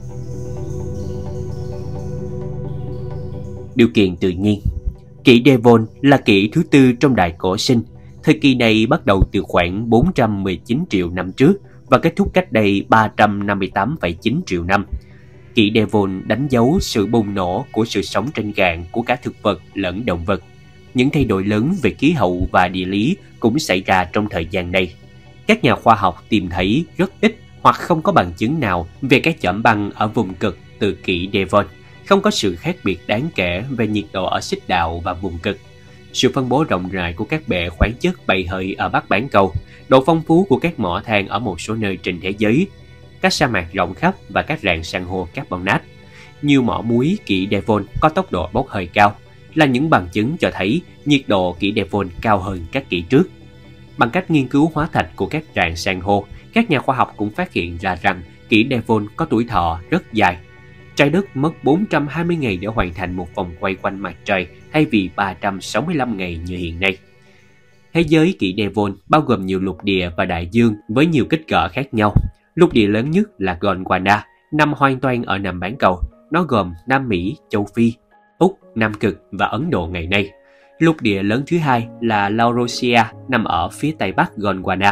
S2: Điều kiện tự nhiên. Kỷ Devon là kỷ thứ tư trong đại cổ sinh. Thời kỳ này bắt đầu từ khoảng bốn trăm mười chín triệu năm trước và kết thúc cách đây ba trăm năm mươi tám phẩy chín triệu năm. Kỷ Devon đánh dấu sự bùng nổ của sự sống trên cạn của cả thực vật lẫn động vật. Những thay đổi lớn về khí hậu và địa lý cũng xảy ra trong thời gian này. Các nhà khoa học tìm thấy rất ít hoặc không có bằng chứng nào về các chỏm băng ở vùng cực từ kỷ Devon. Không có sự khác biệt đáng kể về nhiệt độ ở xích đạo và vùng cực. Sự phân bố rộng rãi của các bệ khoáng chất bay hơi ở Bắc bán cầu, độ phong phú của các mỏ than ở một số nơi trên thế giới, các sa mạc rộng khắp và các rạn san hô carbonate. Nhiều mỏ muối kỷ Devon có tốc độ bốc hơi cao, là những bằng chứng cho thấy nhiệt độ kỷ Devon cao hơn các kỷ trước. Bằng cách nghiên cứu hóa thạch của các rạn san hô, các nhà khoa học cũng phát hiện ra rằng kỷ Devon có tuổi thọ rất dài. Trái đất mất bốn trăm hai mươi ngày để hoàn thành một vòng quay quanh mặt trời thay vì ba trăm sáu mươi lăm ngày như hiện nay. Thế giới kỷ Devon bao gồm nhiều lục địa và đại dương với nhiều kích cỡ khác nhau. Lục địa lớn nhất là Gondwana, nằm hoàn toàn ở Nam bán cầu. Nó gồm Nam Mỹ, châu Phi, Úc, Nam Cực và Ấn Độ ngày nay. Lục địa lớn thứ hai là Laurasia, nằm ở phía tây bắc Gondwana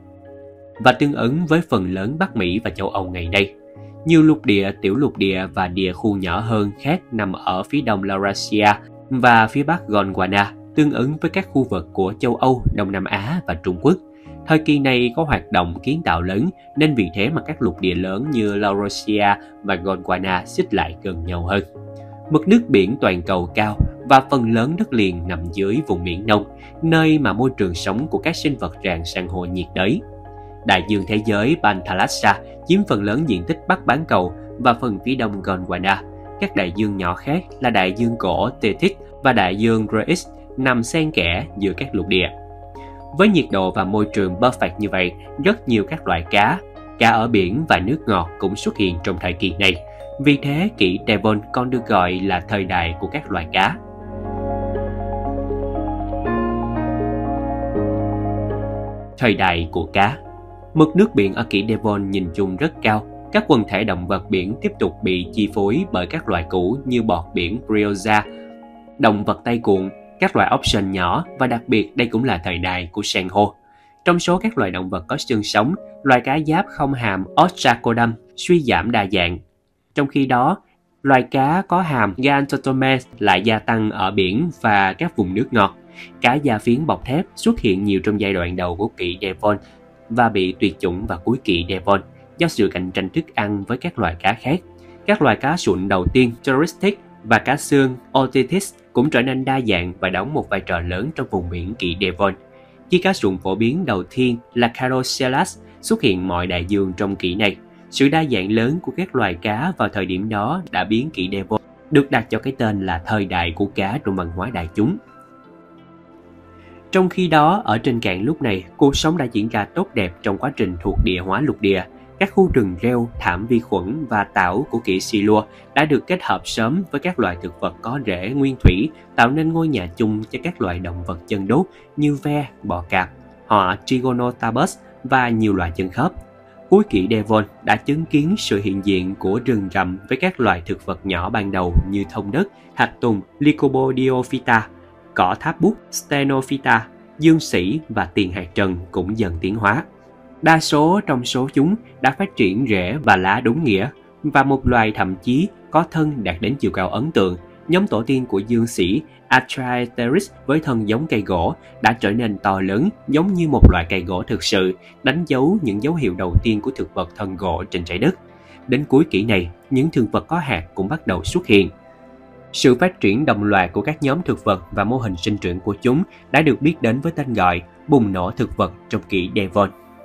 S2: và tương ứng với phần lớn Bắc Mỹ và châu Âu ngày nay. Nhiều lục địa, tiểu lục địa và địa khu nhỏ hơn khác nằm ở phía đông Laurasia và phía bắc Gondwana, tương ứng với các khu vực của châu Âu, Đông Nam Á và Trung Quốc. Thời kỳ này có hoạt động kiến tạo lớn, nên vì thế mà các lục địa lớn như Laurasia và Gondwana xích lại gần nhau hơn. Mực nước biển toàn cầu cao và phần lớn đất liền nằm dưới vùng biển Đông, nơi mà môi trường sống của các sinh vật rạn san hô nhiệt đới. Đại dương thế giới Panthalassa chiếm phần lớn diện tích Bắc bán cầu và phần phía đông Gondwana. Các đại dương nhỏ khác là đại dương cổ Tethys và đại dương Dryas nằm xen kẽ giữa các lục địa. Với nhiệt độ và môi trường perfect như vậy, rất nhiều các loại cá, cá ở biển và nước ngọt cũng xuất hiện trong thời kỳ này. Vì thế, kỷ Devon còn được gọi là thời đại của các loài cá. Thời đại của cá. Mực nước biển ở kỷ Devon nhìn chung rất cao. Các quần thể động vật biển tiếp tục bị chi phối bởi các loài cũ như bọt biển Bryoza, động vật tay cuộn, các loài ốc sên nhỏ và đặc biệt đây cũng là thời đại của san hô. Trong số các loài động vật có xương sống, loài cá giáp không hàm Ostracoderm suy giảm đa dạng. Trong khi đó, loài cá có hàm Gantothomes lại gia tăng ở biển và các vùng nước ngọt. Cá da phiến bọc thép xuất hiện nhiều trong giai đoạn đầu của kỷ Devon và bị tuyệt chủng vào cuối kỷ Devon do sự cạnh tranh thức ăn với các loài cá khác. Các loài cá sụn đầu tiên, Touristic và cá xương Otitis cũng trở nên đa dạng và đóng một vai trò lớn trong vùng biển kỷ Devon. Khi cá sụn phổ biến đầu tiên là Carocelas xuất hiện mọi đại dương trong kỷ này, sự đa dạng lớn của các loài cá vào thời điểm đó đã biến kỷ Devon được đặt cho cái tên là thời đại của cá trong văn hóa đại chúng. Trong khi đó, ở trên cạn lúc này, cuộc sống đã diễn ra tốt đẹp trong quá trình thuộc địa hóa lục địa. Các khu rừng rêu, thảm vi khuẩn và tảo của kỵ sĩ lua đã được kết hợp sớm với các loài thực vật có rễ nguyên thủy, tạo nên ngôi nhà chung cho các loài động vật chân đốt như ve, bò cạp, họ Trigonothabus và nhiều loài chân khớp. Cuối kỷ Devon đã chứng kiến sự hiện diện của rừng rậm với các loài thực vật nhỏ ban đầu như thông đất, thạch tùng, Lycobodiophyta, cỏ tháp bút, Stenophyta, dương sỉ và tiền hạt trần cũng dần tiến hóa. Đa số trong số chúng đã phát triển rễ và lá đúng nghĩa, và một loài thậm chí có thân đạt đến chiều cao ấn tượng. Nhóm tổ tiên của dương sỉ Atraeteris với thân giống cây gỗ đã trở nên to lớn giống như một loại cây gỗ thực sự, đánh dấu những dấu hiệu đầu tiên của thực vật thân gỗ trên trái đất. Đến cuối kỷ này, những thực vật có hạt cũng bắt đầu xuất hiện. Sự phát triển đồng loạt của các nhóm thực vật và mô hình sinh trưởng của chúng đã được biết đến với tên gọi bùng nổ thực vật trong kỷ Devon.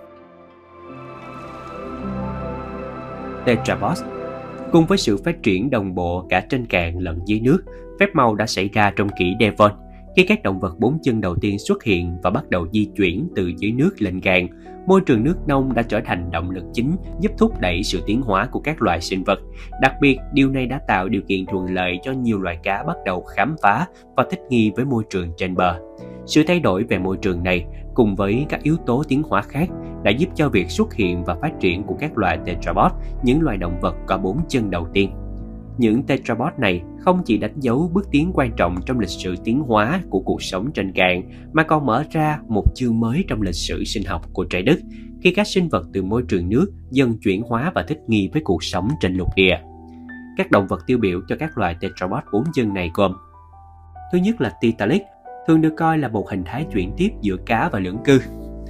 S2: Tetrapods. Cùng với sự phát triển đồng bộ cả trên cạn lẫn dưới nước, phép màu đã xảy ra trong kỷ Devon khi các động vật bốn chân đầu tiên xuất hiện và bắt đầu di chuyển từ dưới nước lên cạn. Môi trường nước nông đã trở thành động lực chính giúp thúc đẩy sự tiến hóa của các loài sinh vật. Đặc biệt, điều này đã tạo điều kiện thuận lợi cho nhiều loài cá bắt đầu khám phá và thích nghi với môi trường trên bờ. Sự thay đổi về môi trường này cùng với các yếu tố tiến hóa khác đã giúp cho việc xuất hiện và phát triển của các loài tetrapod, những loài động vật có bốn chân đầu tiên. Những tetrapod này không chỉ đánh dấu bước tiến quan trọng trong lịch sử tiến hóa của cuộc sống trên cạn, mà còn mở ra một chương mới trong lịch sử sinh học của trái đất, khi các sinh vật từ môi trường nước dần chuyển hóa và thích nghi với cuộc sống trên lục địa. Các động vật tiêu biểu cho các loài tetrapod bốn chân này gồm: thứ nhất là Tiktaalik, thường được coi là một hình thái chuyển tiếp giữa cá và lưỡng cư.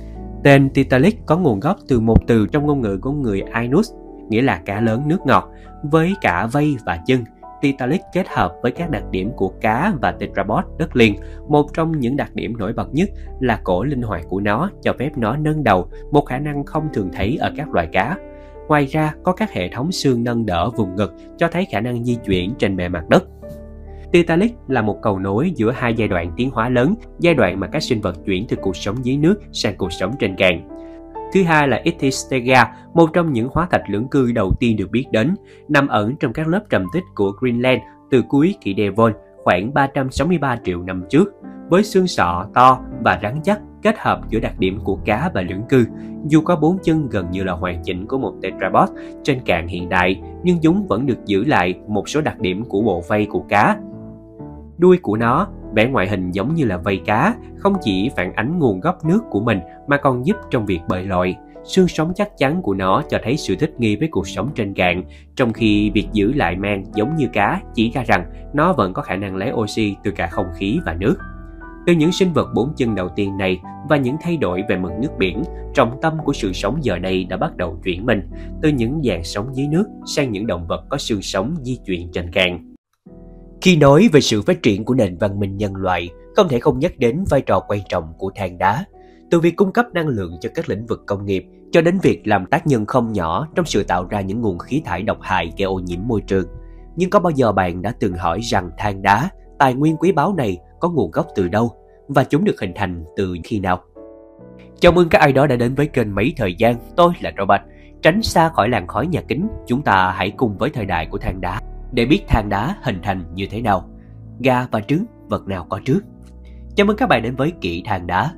S2: Tên Tiktaalik có nguồn gốc từ một từ trong ngôn ngữ của người Ainus, nghĩa là cá lớn nước ngọt, với cả vây và chân. Tiktaalik kết hợp với các đặc điểm của cá và tetrapod đất liền. Một trong những đặc điểm nổi bật nhất là cổ linh hoạt của nó cho phép nó nâng đầu, một khả năng không thường thấy ở các loài cá. Ngoài ra, có các hệ thống xương nâng đỡ vùng ngực cho thấy khả năng di chuyển trên bề mặt đất. Tiktaalik là một cầu nối giữa hai giai đoạn tiến hóa lớn, giai đoạn mà các sinh vật chuyển từ cuộc sống dưới nước sang cuộc sống trên cạn. Thứ hai là Ichthyostega, một trong những hóa thạch lưỡng cư đầu tiên được biết đến, nằm ẩn trong các lớp trầm tích của Greenland từ cuối kỷ Devon khoảng ba trăm sáu mươi ba triệu năm trước. Với xương sọ to và rắn chắc kết hợp giữa đặc điểm của cá và lưỡng cư, dù có bốn chân gần như là hoàn chỉnh của một tetrapod trên cạn hiện đại, nhưng chúng vẫn được giữ lại một số đặc điểm của bộ vây của cá. Đuôi của nó, vẻ ngoại hình giống như là vây cá, không chỉ phản ánh nguồn gốc nước của mình mà còn giúp trong việc bơi lội. Xương sống chắc chắn của nó cho thấy sự thích nghi với cuộc sống trên cạn, trong khi việc giữ lại mang giống như cá chỉ ra rằng nó vẫn có khả năng lấy oxy từ cả không khí và nước. Từ những sinh vật bốn chân đầu tiên này và những thay đổi về mực nước biển, trọng tâm của sự sống giờ đây đã bắt đầu chuyển mình từ những dạng sống dưới nước sang những động vật có xương sống di chuyển trên cạn. Khi nói về sự phát triển của nền văn minh nhân loại, không thể không nhắc đến vai trò quan trọng của than đá. Từ việc cung cấp năng lượng cho các lĩnh vực công nghiệp cho đến việc làm tác nhân không nhỏ trong sự tạo ra những nguồn khí thải độc hại gây ô nhiễm môi trường. Nhưng có bao giờ bạn đã từng hỏi rằng than đá, tài nguyên quý báu này có nguồn gốc từ đâu và chúng được hình thành từ khi nào? Chào mừng các ai đó đã đến với kênh Mấy Thời Gian. Tôi là Robert. Tránh xa khỏi làn khói nhà kính, chúng ta hãy cùng với thời đại của than đá để biết than đá hình thành như thế nào. Gà và trứng, vật nào có trước? Chào mừng các bạn đến với kỷ than đá.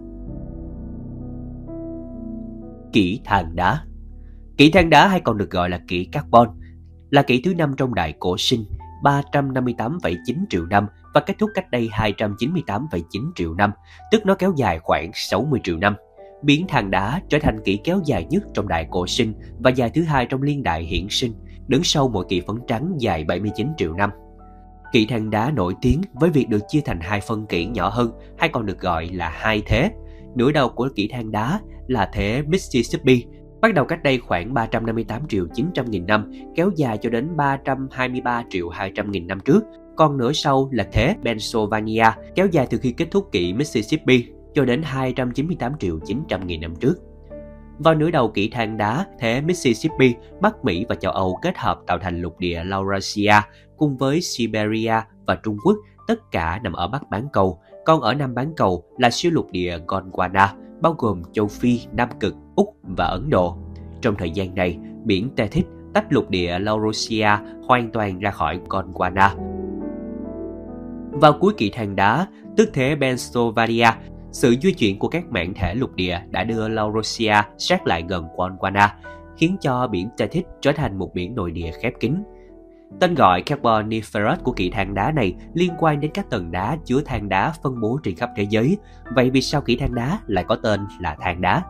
S2: Kỷ than đá. Kỷ than đá hay còn được gọi là kỷ carbon là kỷ thứ năm trong đại cổ sinh, ba trăm năm mươi tám phẩy chín triệu năm và kết thúc cách đây hai trăm chín mươi tám phẩy chín triệu năm, tức nó kéo dài khoảng sáu mươi triệu năm, biến than đá trở thành kỷ kéo dài nhất trong đại cổ sinh và dài thứ hai trong liên đại hiển sinh, đứng sau mỗi kỷ phấn trắng dài bảy mươi chín triệu năm. Kỷ than đá nổi tiếng với việc được chia thành hai phân kỷ nhỏ hơn, hay còn được gọi là hai thế. Nửa đầu của kỷ than đá là thế Mississippi, bắt đầu cách đây khoảng ba trăm năm mươi tám triệu chín trăm nghìn năm, kéo dài cho đến ba trăm hai mươi ba triệu hai trăm nghìn năm trước. Còn nửa sau là thế Pennsylvania, kéo dài từ khi kết thúc kỷ Mississippi cho đến hai trăm chín mươi tám triệu chín trăm nghìn năm trước. Vào nửa đầu kỷ than đá, thế Mississippi, Bắc Mỹ và châu Âu kết hợp tạo thành lục địa Laurasia cùng với Siberia và Trung Quốc, tất cả nằm ở Bắc bán cầu, còn ở Nam bán cầu là siêu lục địa Gondwana, bao gồm châu Phi, Nam Cực, Úc và Ấn Độ. Trong thời gian này, biển Tethys tách lục địa Laurasia hoàn toàn ra khỏi Gondwana. Vào cuối kỷ than đá, tức thế Pennsylvania, sự di chuyển của các mảng thể lục địa đã đưa Laurasia sát lại gần Gondwana, khiến cho biển Tethys trở thành một biển nội địa khép kín. Tên gọi Carboniferous của kỷ than đá này liên quan đến các tầng đá chứa than đá phân bố trên khắp thế giới. Vậy vì sao kỷ than đá lại có tên là than đá?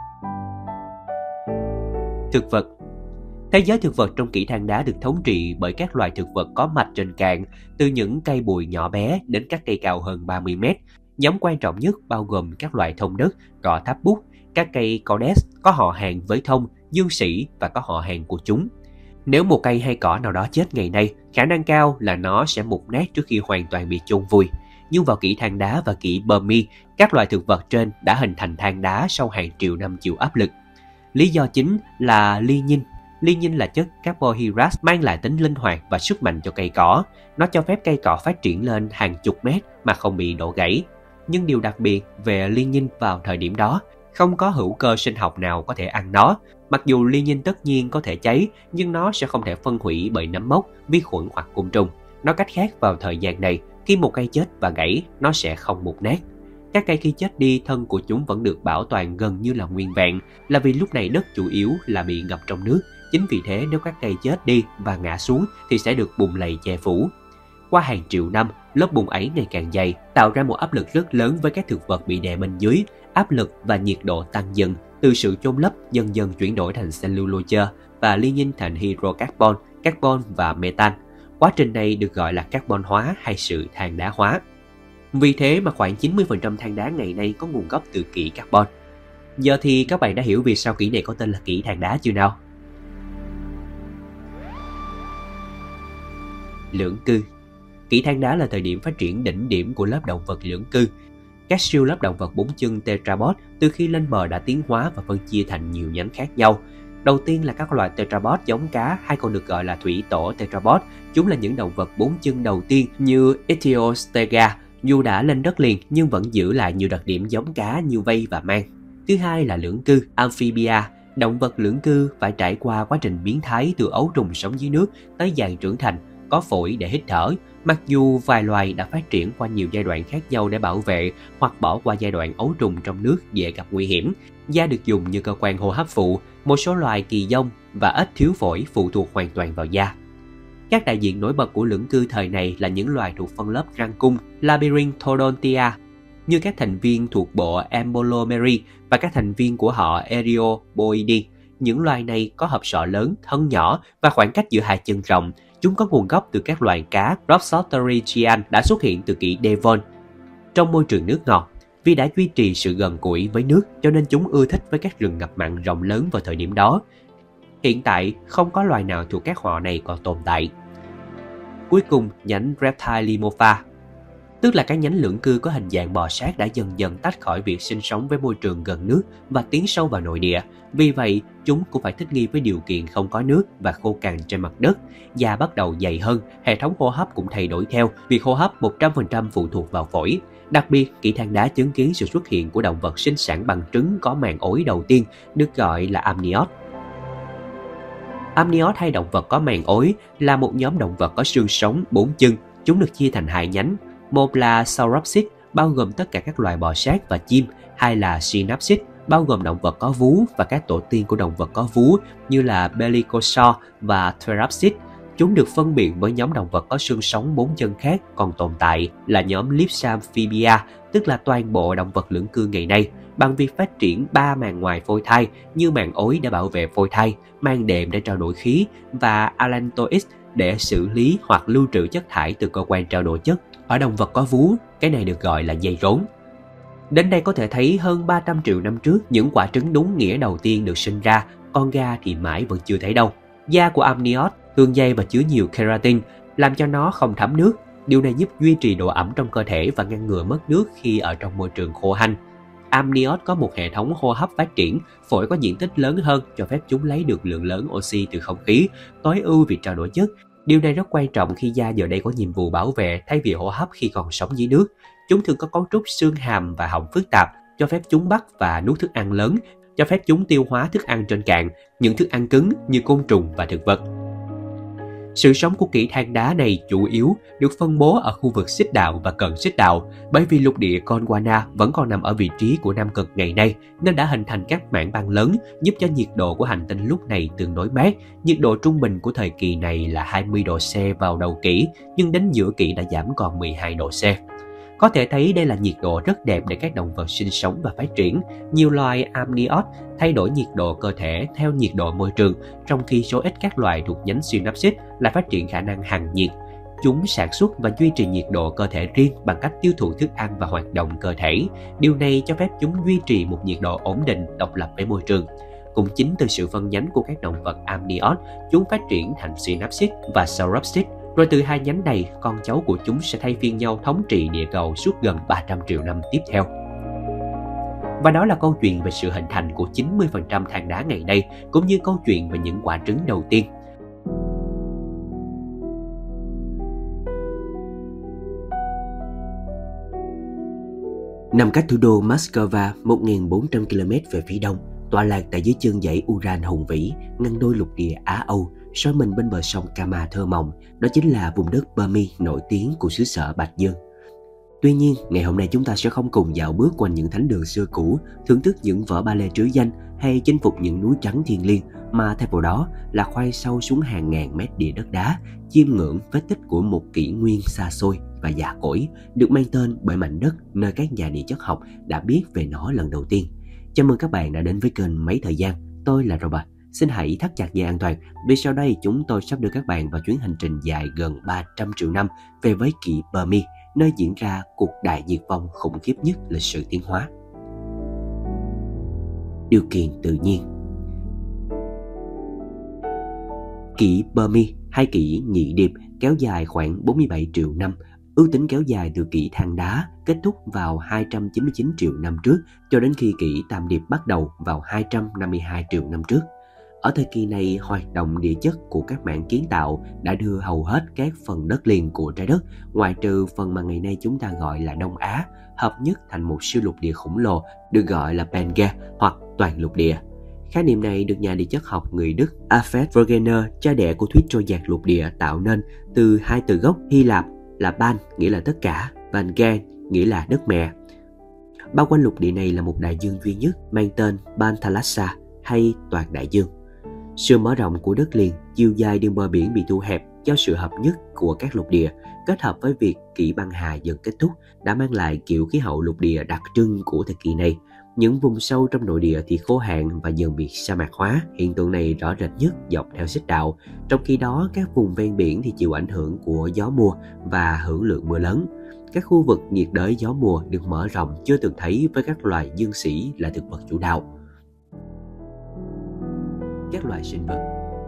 S2: Thực vật. Thế giới thực vật trong kỷ than đá được thống trị bởi các loài thực vật có mạch trên cạn, từ những cây bụi nhỏ bé đến các cây cao hơn ba mươi mét. Nhóm quan trọng nhất bao gồm các loài thông đất, cỏ tháp bút, các cây Cordes có họ hàng với thông, dương sĩ và có họ hàng của chúng. Nếu một cây hay cỏ nào đó chết ngày nay, khả năng cao là nó sẽ mục nát trước khi hoàn toàn bị chôn vùi. Nhưng vào kỷ than đá và kỷ Permi, các loài thực vật trên đã hình thành than đá sau hàng triệu năm chịu áp lực. Lý do chính là lignin. Lignin là chất carbohydrate mang lại tính linh hoạt và sức mạnh cho cây cỏ. Nó cho phép cây cỏ phát triển lên hàng chục mét mà không bị đổ gãy. Nhưng điều đặc biệt về lignin vào thời điểm đó, không có hữu cơ sinh học nào có thể ăn nó. Mặc dù lignin tất nhiên có thể cháy, nhưng nó sẽ không thể phân hủy bởi nấm mốc, vi khuẩn hoặc côn trùng. Nói cách khác, vào thời gian này, khi một cây chết và gãy, nó sẽ không mục nát. Các cây khi chết đi, thân của chúng vẫn được bảo toàn gần như là nguyên vẹn, là vì lúc này đất chủ yếu là bị ngập trong nước. Chính vì thế nếu các cây chết đi và ngã xuống thì sẽ được bùn lầy che phủ. Qua hàng triệu năm, lớp bùn ấy ngày càng dày, tạo ra một áp lực rất lớn với các thực vật bị đè bên dưới. Áp lực và nhiệt độ tăng dần, từ sự chôn lấp dần dần chuyển đổi thành cellulose và lignin thành hydrocarbon, carbon và metan. Quá trình này được gọi là carbon hóa hay sự than đá hóa. Vì thế mà khoảng chín mươi phần trăm than đá ngày nay có nguồn gốc từ kỷ carbon. Giờ thì các bạn đã hiểu vì sao kỷ này có tên là kỷ than đá chưa nào? Lưỡng cư. Kỷ than đá là thời điểm phát triển đỉnh điểm của lớp động vật lưỡng cư. Các siêu lớp động vật bốn chân tetrapod từ khi lên bờ đã tiến hóa và phân chia thành nhiều nhánh khác nhau. Đầu tiên là các loài tetrapod giống cá hay còn được gọi là thủy tổ tetrapod. Chúng là những động vật bốn chân đầu tiên như Ichthyostega, dù đã lên đất liền nhưng vẫn giữ lại nhiều đặc điểm giống cá như vây và mang. Thứ hai là lưỡng cư, amphibia. Động vật lưỡng cư phải trải qua quá trình biến thái từ ấu trùng sống dưới nước tới dạng trưởng thành, có phổi để hít thở. Mặc dù vài loài đã phát triển qua nhiều giai đoạn khác nhau để bảo vệ hoặc bỏ qua giai đoạn ấu trùng trong nước dễ gặp nguy hiểm, da được dùng như cơ quan hô hấp phụ. Một số loài kỳ dông và ếch thiếu phổi phụ thuộc hoàn toàn vào da. Các đại diện nổi bật của lưỡng cư thời này là những loài thuộc phân lớp răng cung Labyrinthodontia, như các thành viên thuộc bộ Embolomeri và các thành viên của họ Erioboidae. Những loài này có hộp sọ lớn, thân nhỏ và khoảng cách giữa hai chân rộng. Chúng có nguồn gốc từ các loài cá Propsoterigian đã xuất hiện từ kỷ Devon. Trong môi trường nước ngọt, vì đã duy trì sự gần gũi với nước cho nên chúng ưa thích với các rừng ngập mặn rộng lớn vào thời điểm đó. Hiện tại, không có loài nào thuộc các họ này còn tồn tại. Cuối cùng, nhánh Reptilimorpha, tức là các nhánh lưỡng cư có hình dạng bò sát đã dần dần tách khỏi việc sinh sống với môi trường gần nước và tiến sâu vào nội địa. Vì vậy, chúng cũng phải thích nghi với điều kiện không có nước và khô cằn trên mặt đất. Da bắt đầu dày hơn, hệ thống hô hấp cũng thay đổi theo, việc hô hấp một trăm phần trăm phụ thuộc vào phổi. Đặc biệt, kỷ than đá chứng kiến sự xuất hiện của động vật sinh sản bằng trứng có màng ối đầu tiên, được gọi là amniot. Amniot hay động vật có màng ối là một nhóm động vật có xương sống, bốn chân. Chúng được chia thành hai nhánh, một là Sauropsid, bao gồm tất cả các loài bò sát và chim, hai là Synapsid, bao gồm động vật có vú và các tổ tiên của động vật có vú như là Bellicosaur và Therapsid. Chúng được phân biệt với nhóm động vật có xương sống bốn chân khác còn tồn tại là nhóm Lipsamphibia, tức là toàn bộ động vật lưỡng cư ngày nay, bằng việc phát triển ba màng ngoài phôi thai như màng ối để bảo vệ phôi thai, màng đệm để trao đổi khí và allantois để xử lý hoặc lưu trữ chất thải từ cơ quan trao đổi chất. Ở động vật có vú, cái này được gọi là dây rốn. Đến đây có thể thấy hơn ba trăm triệu năm trước, những quả trứng đúng nghĩa đầu tiên được sinh ra, con ga thì mãi vẫn chưa thấy đâu. Da của amniot thường dày và chứa nhiều keratin, làm cho nó không thấm nước. Điều này giúp duy trì độ ẩm trong cơ thể và ngăn ngừa mất nước khi ở trong môi trường khô hanh. Amniot có một hệ thống hô hấp phát triển, phổi có diện tích lớn hơn, cho phép chúng lấy được lượng lớn oxy từ không khí, tối ưu việc trao đổi chất. Điều này rất quan trọng khi da giờ đây có nhiệm vụ bảo vệ thay vì hô hấp khi còn sống dưới nước. Chúng thường có cấu trúc xương hàm và họng phức tạp, cho phép chúng bắt và nuốt thức ăn lớn, cho phép chúng tiêu hóa thức ăn trên cạn, những thức ăn cứng như côn trùng và thực vật. Sự sống của kỷ than đá này chủ yếu được phân bố ở khu vực xích đạo và cận xích đạo, bởi vì lục địa Gondwana vẫn còn nằm ở vị trí của Nam Cực ngày nay nên đã hình thành các mảng băng lớn giúp cho nhiệt độ của hành tinh lúc này tương đối mát. Nhiệt độ trung bình của thời kỳ này là hai mươi độ C vào đầu kỷ, nhưng đến giữa kỷ đã giảm còn mười hai độ C. Có thể thấy đây là nhiệt độ rất đẹp để các động vật sinh sống và phát triển. Nhiều loài amniot thay đổi nhiệt độ cơ thể theo nhiệt độ môi trường, trong khi số ít các loài thuộc nhánh Synapsid lại phát triển khả năng hằng nhiệt. Chúng sản xuất và duy trì nhiệt độ cơ thể riêng bằng cách tiêu thụ thức ăn và hoạt động cơ thể. Điều này cho phép chúng duy trì một nhiệt độ ổn định độc lập với môi trường. Cũng chính từ sự phân nhánh của các động vật amniot, chúng phát triển thành Synapsid và Sauropsid. Rồi từ hai nhánh này, con cháu của chúng sẽ thay phiên nhau thống trị địa cầu suốt gần ba trăm triệu năm tiếp theo. Và đó là câu chuyện về sự hình thành của chín mươi phần trăm than đá ngày nay, cũng như câu chuyện về những quả trứng đầu tiên.
S3: Nằm cách thủ đô Moscow một nghìn bốn trăm ki lô mét về phía đông, tọa lạc tại dưới chân dãy Ural hùng vĩ, ngăn đôi lục địa Á-Âu, soi mình bên bờ sông Kama thơ mộng, đó chính là vùng đất Permi nổi tiếng của xứ sở Bạch Dương. Tuy nhiên, ngày hôm nay chúng ta sẽ không cùng dạo bước quanh những thánh đường xưa cũ, thưởng thức những vở ba lê trứ danh hay chinh phục những núi trắng thiêng liêng, mà thay vào đó là khoai sâu xuống hàng ngàn mét địa đất đá, chiêm ngưỡng vết tích của một kỷ nguyên xa xôi và già cỗi, được mang tên bởi mảnh đất nơi các nhà địa chất học đã biết về nó lần đầu tiên. Chào mừng các bạn đã đến với kênh Mấy Thời Gian. Tôi là Robert. Xin hãy thắt chặt dây an toàn, vì sau đây chúng tôi sắp đưa các bạn vào chuyến hành trình dài gần ba trăm triệu năm về với kỷ Permi, nơi diễn ra cuộc đại diệt vong khủng khiếp nhất lịch sử tiến hóa. Điều kiện tự nhiên. Kỷ Permi hay kỷ Nhị Điệp kéo dài khoảng bốn mươi bảy triệu năm, ước tính kéo dài từ kỷ than đá kết thúc vào hai trăm chín mươi chín triệu năm trước cho đến khi kỷ Tam Điệp bắt đầu vào hai trăm năm mươi hai triệu năm trước. Ở thời kỳ này, hoạt động địa chất của các mảng kiến tạo đã đưa hầu hết các phần đất liền của trái đất, ngoại trừ phần mà ngày nay chúng ta gọi là Đông Á, hợp nhất thành một siêu lục địa khổng lồ được gọi là Pangea hoặc toàn lục địa. Khái niệm này được nhà địa chất học người Đức Alfred Wegener, cha đẻ của thuyết trôi dạt lục địa, tạo nên từ hai từ gốc Hy Lạp là Pan nghĩa là tất cả, Pangea nghĩa là đất mẹ. Bao quanh lục địa này là một đại dương duy nhất mang tên Panthalassa hay toàn đại dương. Sự mở rộng của đất liền, chiều dài đường bờ biển bị thu hẹp do sự hợp nhất của các lục địa, kết hợp với việc kỷ băng hà dần kết thúc, đã mang lại kiểu khí hậu lục địa đặc trưng của thời kỳ này. Những vùng sâu trong nội địa thì khô hạn và dần bị sa mạc hóa. Hiện tượng này rõ rệt nhất dọc theo xích đạo. Trong khi đó, các vùng ven biển thì chịu ảnh hưởng của gió mùa và hưởng lượng mưa lớn. Các khu vực nhiệt đới gió mùa được mở rộng chưa từng thấy với các loài dương sĩ là thực vật chủ đạo. Các loài sinh vật.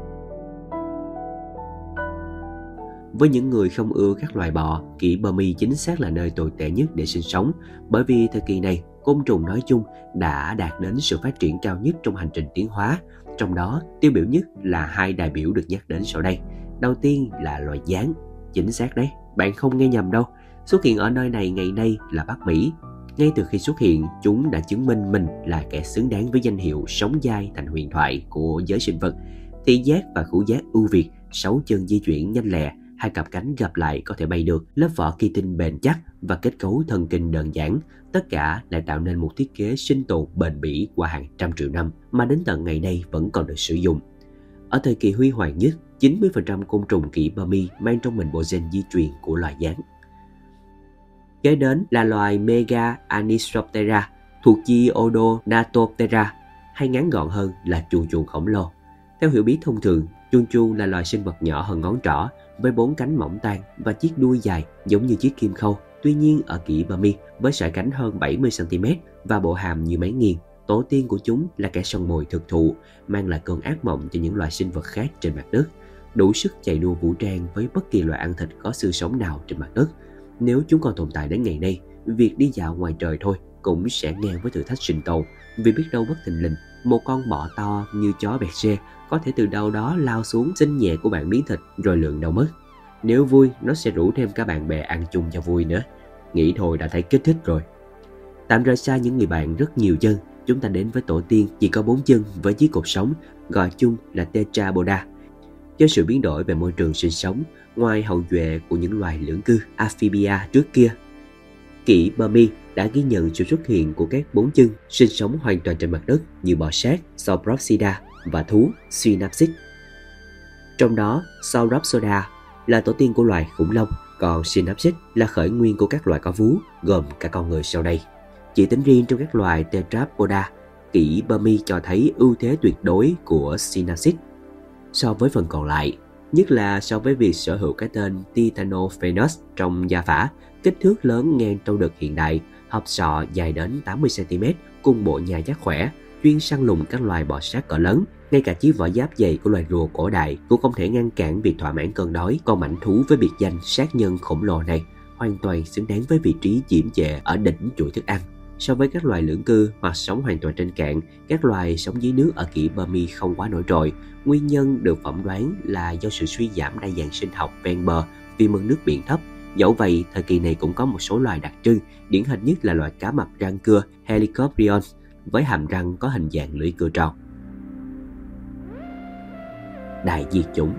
S3: Với những người không ưa các loài bọ, kỷ Permi chính xác là nơi tồi tệ nhất để sinh sống, bởi vì thời kỳ này, côn trùng nói chung đã đạt đến sự phát triển cao nhất trong hành trình tiến hóa. Trong đó, tiêu biểu nhất là hai đại biểu được nhắc đến sau đây. Đầu tiên là loài gián. Chính xác đấy, bạn không nghe nhầm đâu. Xuất hiện ở nơi này ngày nay là Bắc Mỹ. Ngay từ khi xuất hiện, chúng đã chứng minh mình là kẻ xứng đáng với danh hiệu sống dai thành huyền thoại của giới sinh vật. Thị giác và khứu giác ưu việt, sáu chân di chuyển nhanh lẹ, hai cặp cánh gập lại có thể bay được, lớp vỏ chitin bền chắc và kết cấu thần kinh đơn giản. Tất cả lại tạo nên một thiết kế sinh tồn bền bỉ qua hàng trăm triệu năm mà đến tận ngày nay vẫn còn được sử dụng. Ở thời kỳ huy hoàng nhất, chín mươi phần trăm côn trùng kỷ Permi mang trong mình bộ gen di truyền của loài gián. Kế đến là loài Mega Anisoptera thuộc chi Odonatoptera, hay ngắn gọn hơn là chuồn chuồn khổng lồ. Theo hiểu biết thông thường, chuồn chuồn là loài sinh vật nhỏ hơn ngón trỏ với bốn cánh mỏng tang và chiếc đuôi dài giống như chiếc kim khâu. Tuy nhiên ở kỷ Permi với sải cánh hơn bảy mươi xăng ti mét và bộ hàm như máy nghiền, tổ tiên của chúng là kẻ săn mồi thực thụ, mang lại cơn ác mộng cho những loài sinh vật khác trên mặt đất, đủ sức chạy đua vũ trang với bất kỳ loài ăn thịt có xương sống nào trên mặt đất. Nếu chúng còn tồn tại đến ngày nay, việc đi dạo ngoài trời thôi cũng sẽ ngang với thử thách sinh tồn, vì biết đâu bất thình lình một con bọ to như chó Berger có thể từ đâu đó lao xuống xin nhẹ của bạn miếng thịt rồi lượn đâu mất. Nếu vui, nó sẽ rủ thêm cả bạn bè ăn chung cho vui nữa. nghĩ thôi đã thấy kích thích rồi. Tạm rời xa những người bạn rất nhiều chân, chúng ta đến với tổ tiên chỉ có bốn chân với chiếc cột sống, gọi chung là Tetrapoda. Do sự biến đổi về môi trường sinh sống, ngoài hậu duệ của những loài lưỡng cư Amphibia trước kia, kỷ Burmese đã ghi nhận sự xuất hiện của các bốn chân sinh sống hoàn toàn trên mặt đất như bò sát, Sauropsida và thú Synapsid. Trong đó, Sauropsida là tổ tiên của loài khủng long, còn Synapsid là khởi nguyên của các loài có vú, gồm cả con người sau đây. Chỉ tính riêng trong các loài Tetrapoda, kỷ Burmese cho thấy ưu thế tuyệt đối của Synapsid so với phần còn lại, nhất là so với việc sở hữu cái tên Titanophrenus trong gia phả, kích thước lớn ngang trâu đực hiện đại, hộp sọ dài đến tám mươi xăng ti mét, cùng bộ nhai chắc khỏe, chuyên săn lùng các loài bò sát cỡ lớn. Ngay cả chiếc vỏ giáp dày của loài rùa cổ đại cũng không thể ngăn cản việc thỏa mãn cơn đói. Con mãnh thú với biệt danh sát nhân khổng lồ này hoàn toàn xứng đáng với vị trí chiếm trệ ở đỉnh chuỗi thức ăn. So với các loài lưỡng cư hoặc sống hoàn toàn trên cạn, các loài sống dưới nước ở kỷ Burmese không quá nổi trội. Nguyên nhân được phỏng đoán là do sự suy giảm đa dạng sinh học ven bờ vì mực nước biển thấp. Dẫu vậy, thời kỳ này cũng có một số loài đặc trưng, điển hình nhất là loài cá mập răng cưa Helicoprion với hàm răng có hình dạng lưỡi cưa tròn. Đại diệt chủng.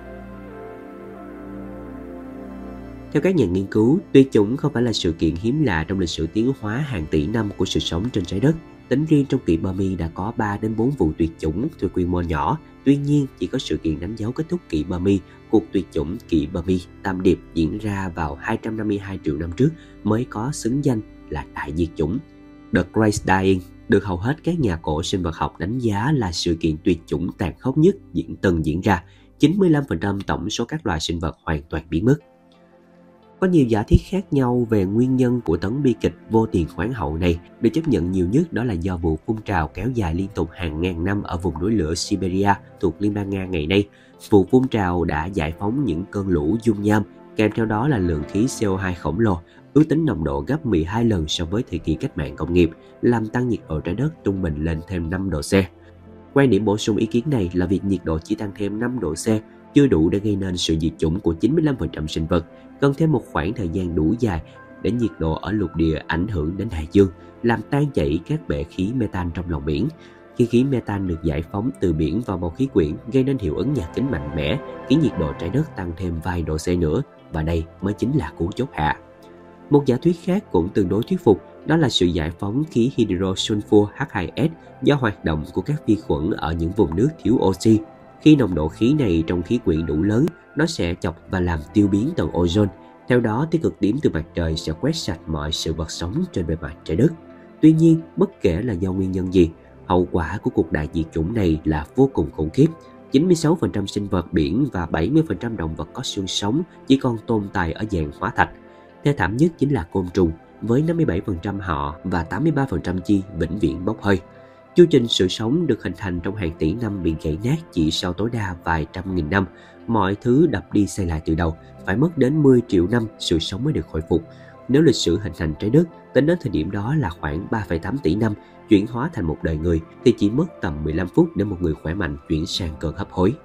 S3: Theo các nhà nghiên cứu, tuyệt chủng không phải là sự kiện hiếm lạ trong lịch sử tiến hóa hàng tỷ năm của sự sống trên trái đất. Tính riêng trong kỷ Burmese đã có ba đến bốn vụ tuyệt chủng theo quy mô nhỏ. Tuy nhiên, chỉ có sự kiện đánh dấu kết thúc kỷ Burmese, cuộc tuyệt chủng kỷ Burmese tam điệp diễn ra vào hai trăm năm mươi hai triệu năm trước mới có xứng danh là đại diệt chủng. The Great Dying được hầu hết các nhà cổ sinh vật học đánh giá là sự kiện tuyệt chủng tàn khốc nhất diễn từng diễn ra. chín mươi lăm phần trăm tổng số các loài sinh vật hoàn toàn biến mất. Có nhiều giả thiết khác nhau về nguyên nhân của tấn bi kịch vô tiền khoáng hậu này. Được chấp nhận nhiều nhất đó là do vụ phun trào kéo dài liên tục hàng ngàn năm ở vùng núi lửa Siberia thuộc Liên bang Nga ngày nay. Vụ phun trào đã giải phóng những cơn lũ dung nham, kèm theo đó là lượng khí xê o hai khổng lồ, ước tính nồng độ gấp mười hai lần so với thời kỳ cách mạng công nghiệp, làm tăng nhiệt độ trái đất trung bình lên thêm năm độ C. Quan điểm bổ sung ý kiến này là việc nhiệt độ chỉ tăng thêm năm độ C chưa đủ để gây nên sự diệt chủng của chín mươi lăm phần trăm sinh vật, cần thêm một khoảng thời gian đủ dài để nhiệt độ ở lục địa ảnh hưởng đến đại dương, làm tan chảy các bệ khí metan trong lòng biển. Khi khí metan được giải phóng từ biển vào bầu khí quyển, gây nên hiệu ứng nhà kính mạnh mẽ, khiến nhiệt độ trái đất tăng thêm vài độ C nữa, và đây mới chính là cú chốt hạ. Một giả thuyết khác cũng tương đối thuyết phục, đó là sự giải phóng khí hydrosulfur H hai S do hoạt động của các vi khuẩn ở những vùng nước thiếu oxy. Khi nồng độ khí này trong khí quyển đủ lớn, nó sẽ chọc và làm tiêu biến tầng ozone. Theo đó, tia cực tím từ mặt trời sẽ quét sạch mọi sự vật sống trên bề mặt trái đất. Tuy nhiên, bất kể là do nguyên nhân gì, hậu quả của cuộc đại diệt chủng này là vô cùng khủng khiếp. chín mươi sáu phần trăm sinh vật biển và bảy mươi phần trăm động vật có xương sống chỉ còn tồn tại ở dạng hóa thạch. Thê thảm nhất chính là côn trùng, với năm mươi bảy phần trăm họ và tám mươi ba phần trăm chi vĩnh viễn bốc hơi. Chu trình sự sống được hình thành trong hàng tỷ năm bị gãy nát chỉ sau tối đa vài trăm nghìn năm. Mọi thứ đập đi xây lại từ đầu, phải mất đến mười triệu năm sự sống mới được khôi phục. Nếu lịch sử hình thành trái đất tính đến thời điểm đó là khoảng ba phẩy tám tỷ năm, chuyển hóa thành một đời người thì chỉ mất tầm mười lăm phút để một người khỏe mạnh chuyển sang cơn hấp hối.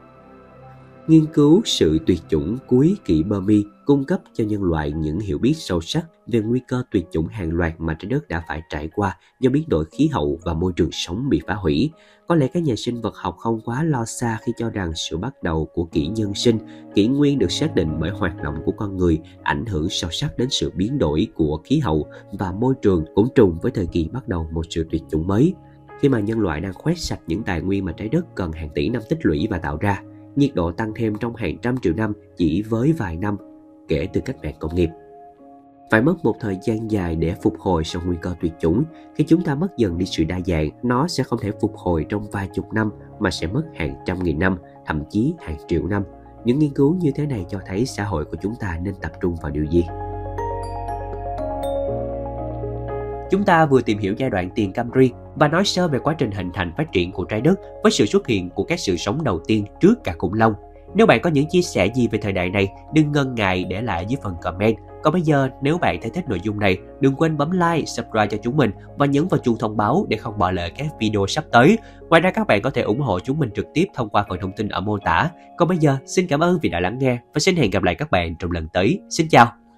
S3: Nghiên cứu sự tuyệt chủng cuối kỷ Burmese cung cấp cho nhân loại những hiểu biết sâu sắc về nguy cơ tuyệt chủng hàng loạt mà trái đất đã phải trải qua do biến đổi khí hậu và môi trường sống bị phá hủy. Có lẽ các nhà sinh vật học không quá lo xa khi cho rằng sự bắt đầu của kỷ nhân sinh, kỷ nguyên được xác định bởi hoạt động của con người, ảnh hưởng sâu sắc đến sự biến đổi của khí hậu và môi trường, cũng trùng với thời kỳ bắt đầu một sự tuyệt chủng mới. Khi mà nhân loại đang khoét sạch những tài nguyên mà trái đất cần hàng tỷ năm tích lũy và tạo ra, nhiệt độ tăng thêm trong hàng trăm triệu năm chỉ với vài năm kể từ cách mạng công nghiệp. Phải mất một thời gian dài để phục hồi sau nguy cơ tuyệt chủng. Khi chúng ta mất dần đi sự đa dạng, nó sẽ không thể phục hồi trong vài chục năm mà sẽ mất hàng trăm nghìn năm, thậm chí hàng triệu năm. Những nghiên cứu như thế này cho thấy xã hội của chúng ta nên tập trung vào điều gì?
S2: Chúng ta vừa tìm hiểu giai đoạn tiền Cambrian và nói sơ về quá trình hình thành phát triển của trái đất với sự xuất hiện của các sự sống đầu tiên trước cả khủng long. Nếu bạn có những chia sẻ gì về thời đại này, đừng ngần ngại để lại dưới phần comment. Còn bây giờ, nếu bạn thấy thích nội dung này, đừng quên bấm like, subscribe cho chúng mình và nhấn vào chuông thông báo để không bỏ lỡ các video sắp tới. Ngoài ra, các bạn có thể ủng hộ chúng mình trực tiếp thông qua phần thông tin ở mô tả. Còn bây giờ, xin cảm ơn vì đã lắng nghe và xin hẹn gặp lại các bạn trong lần tới. Xin chào!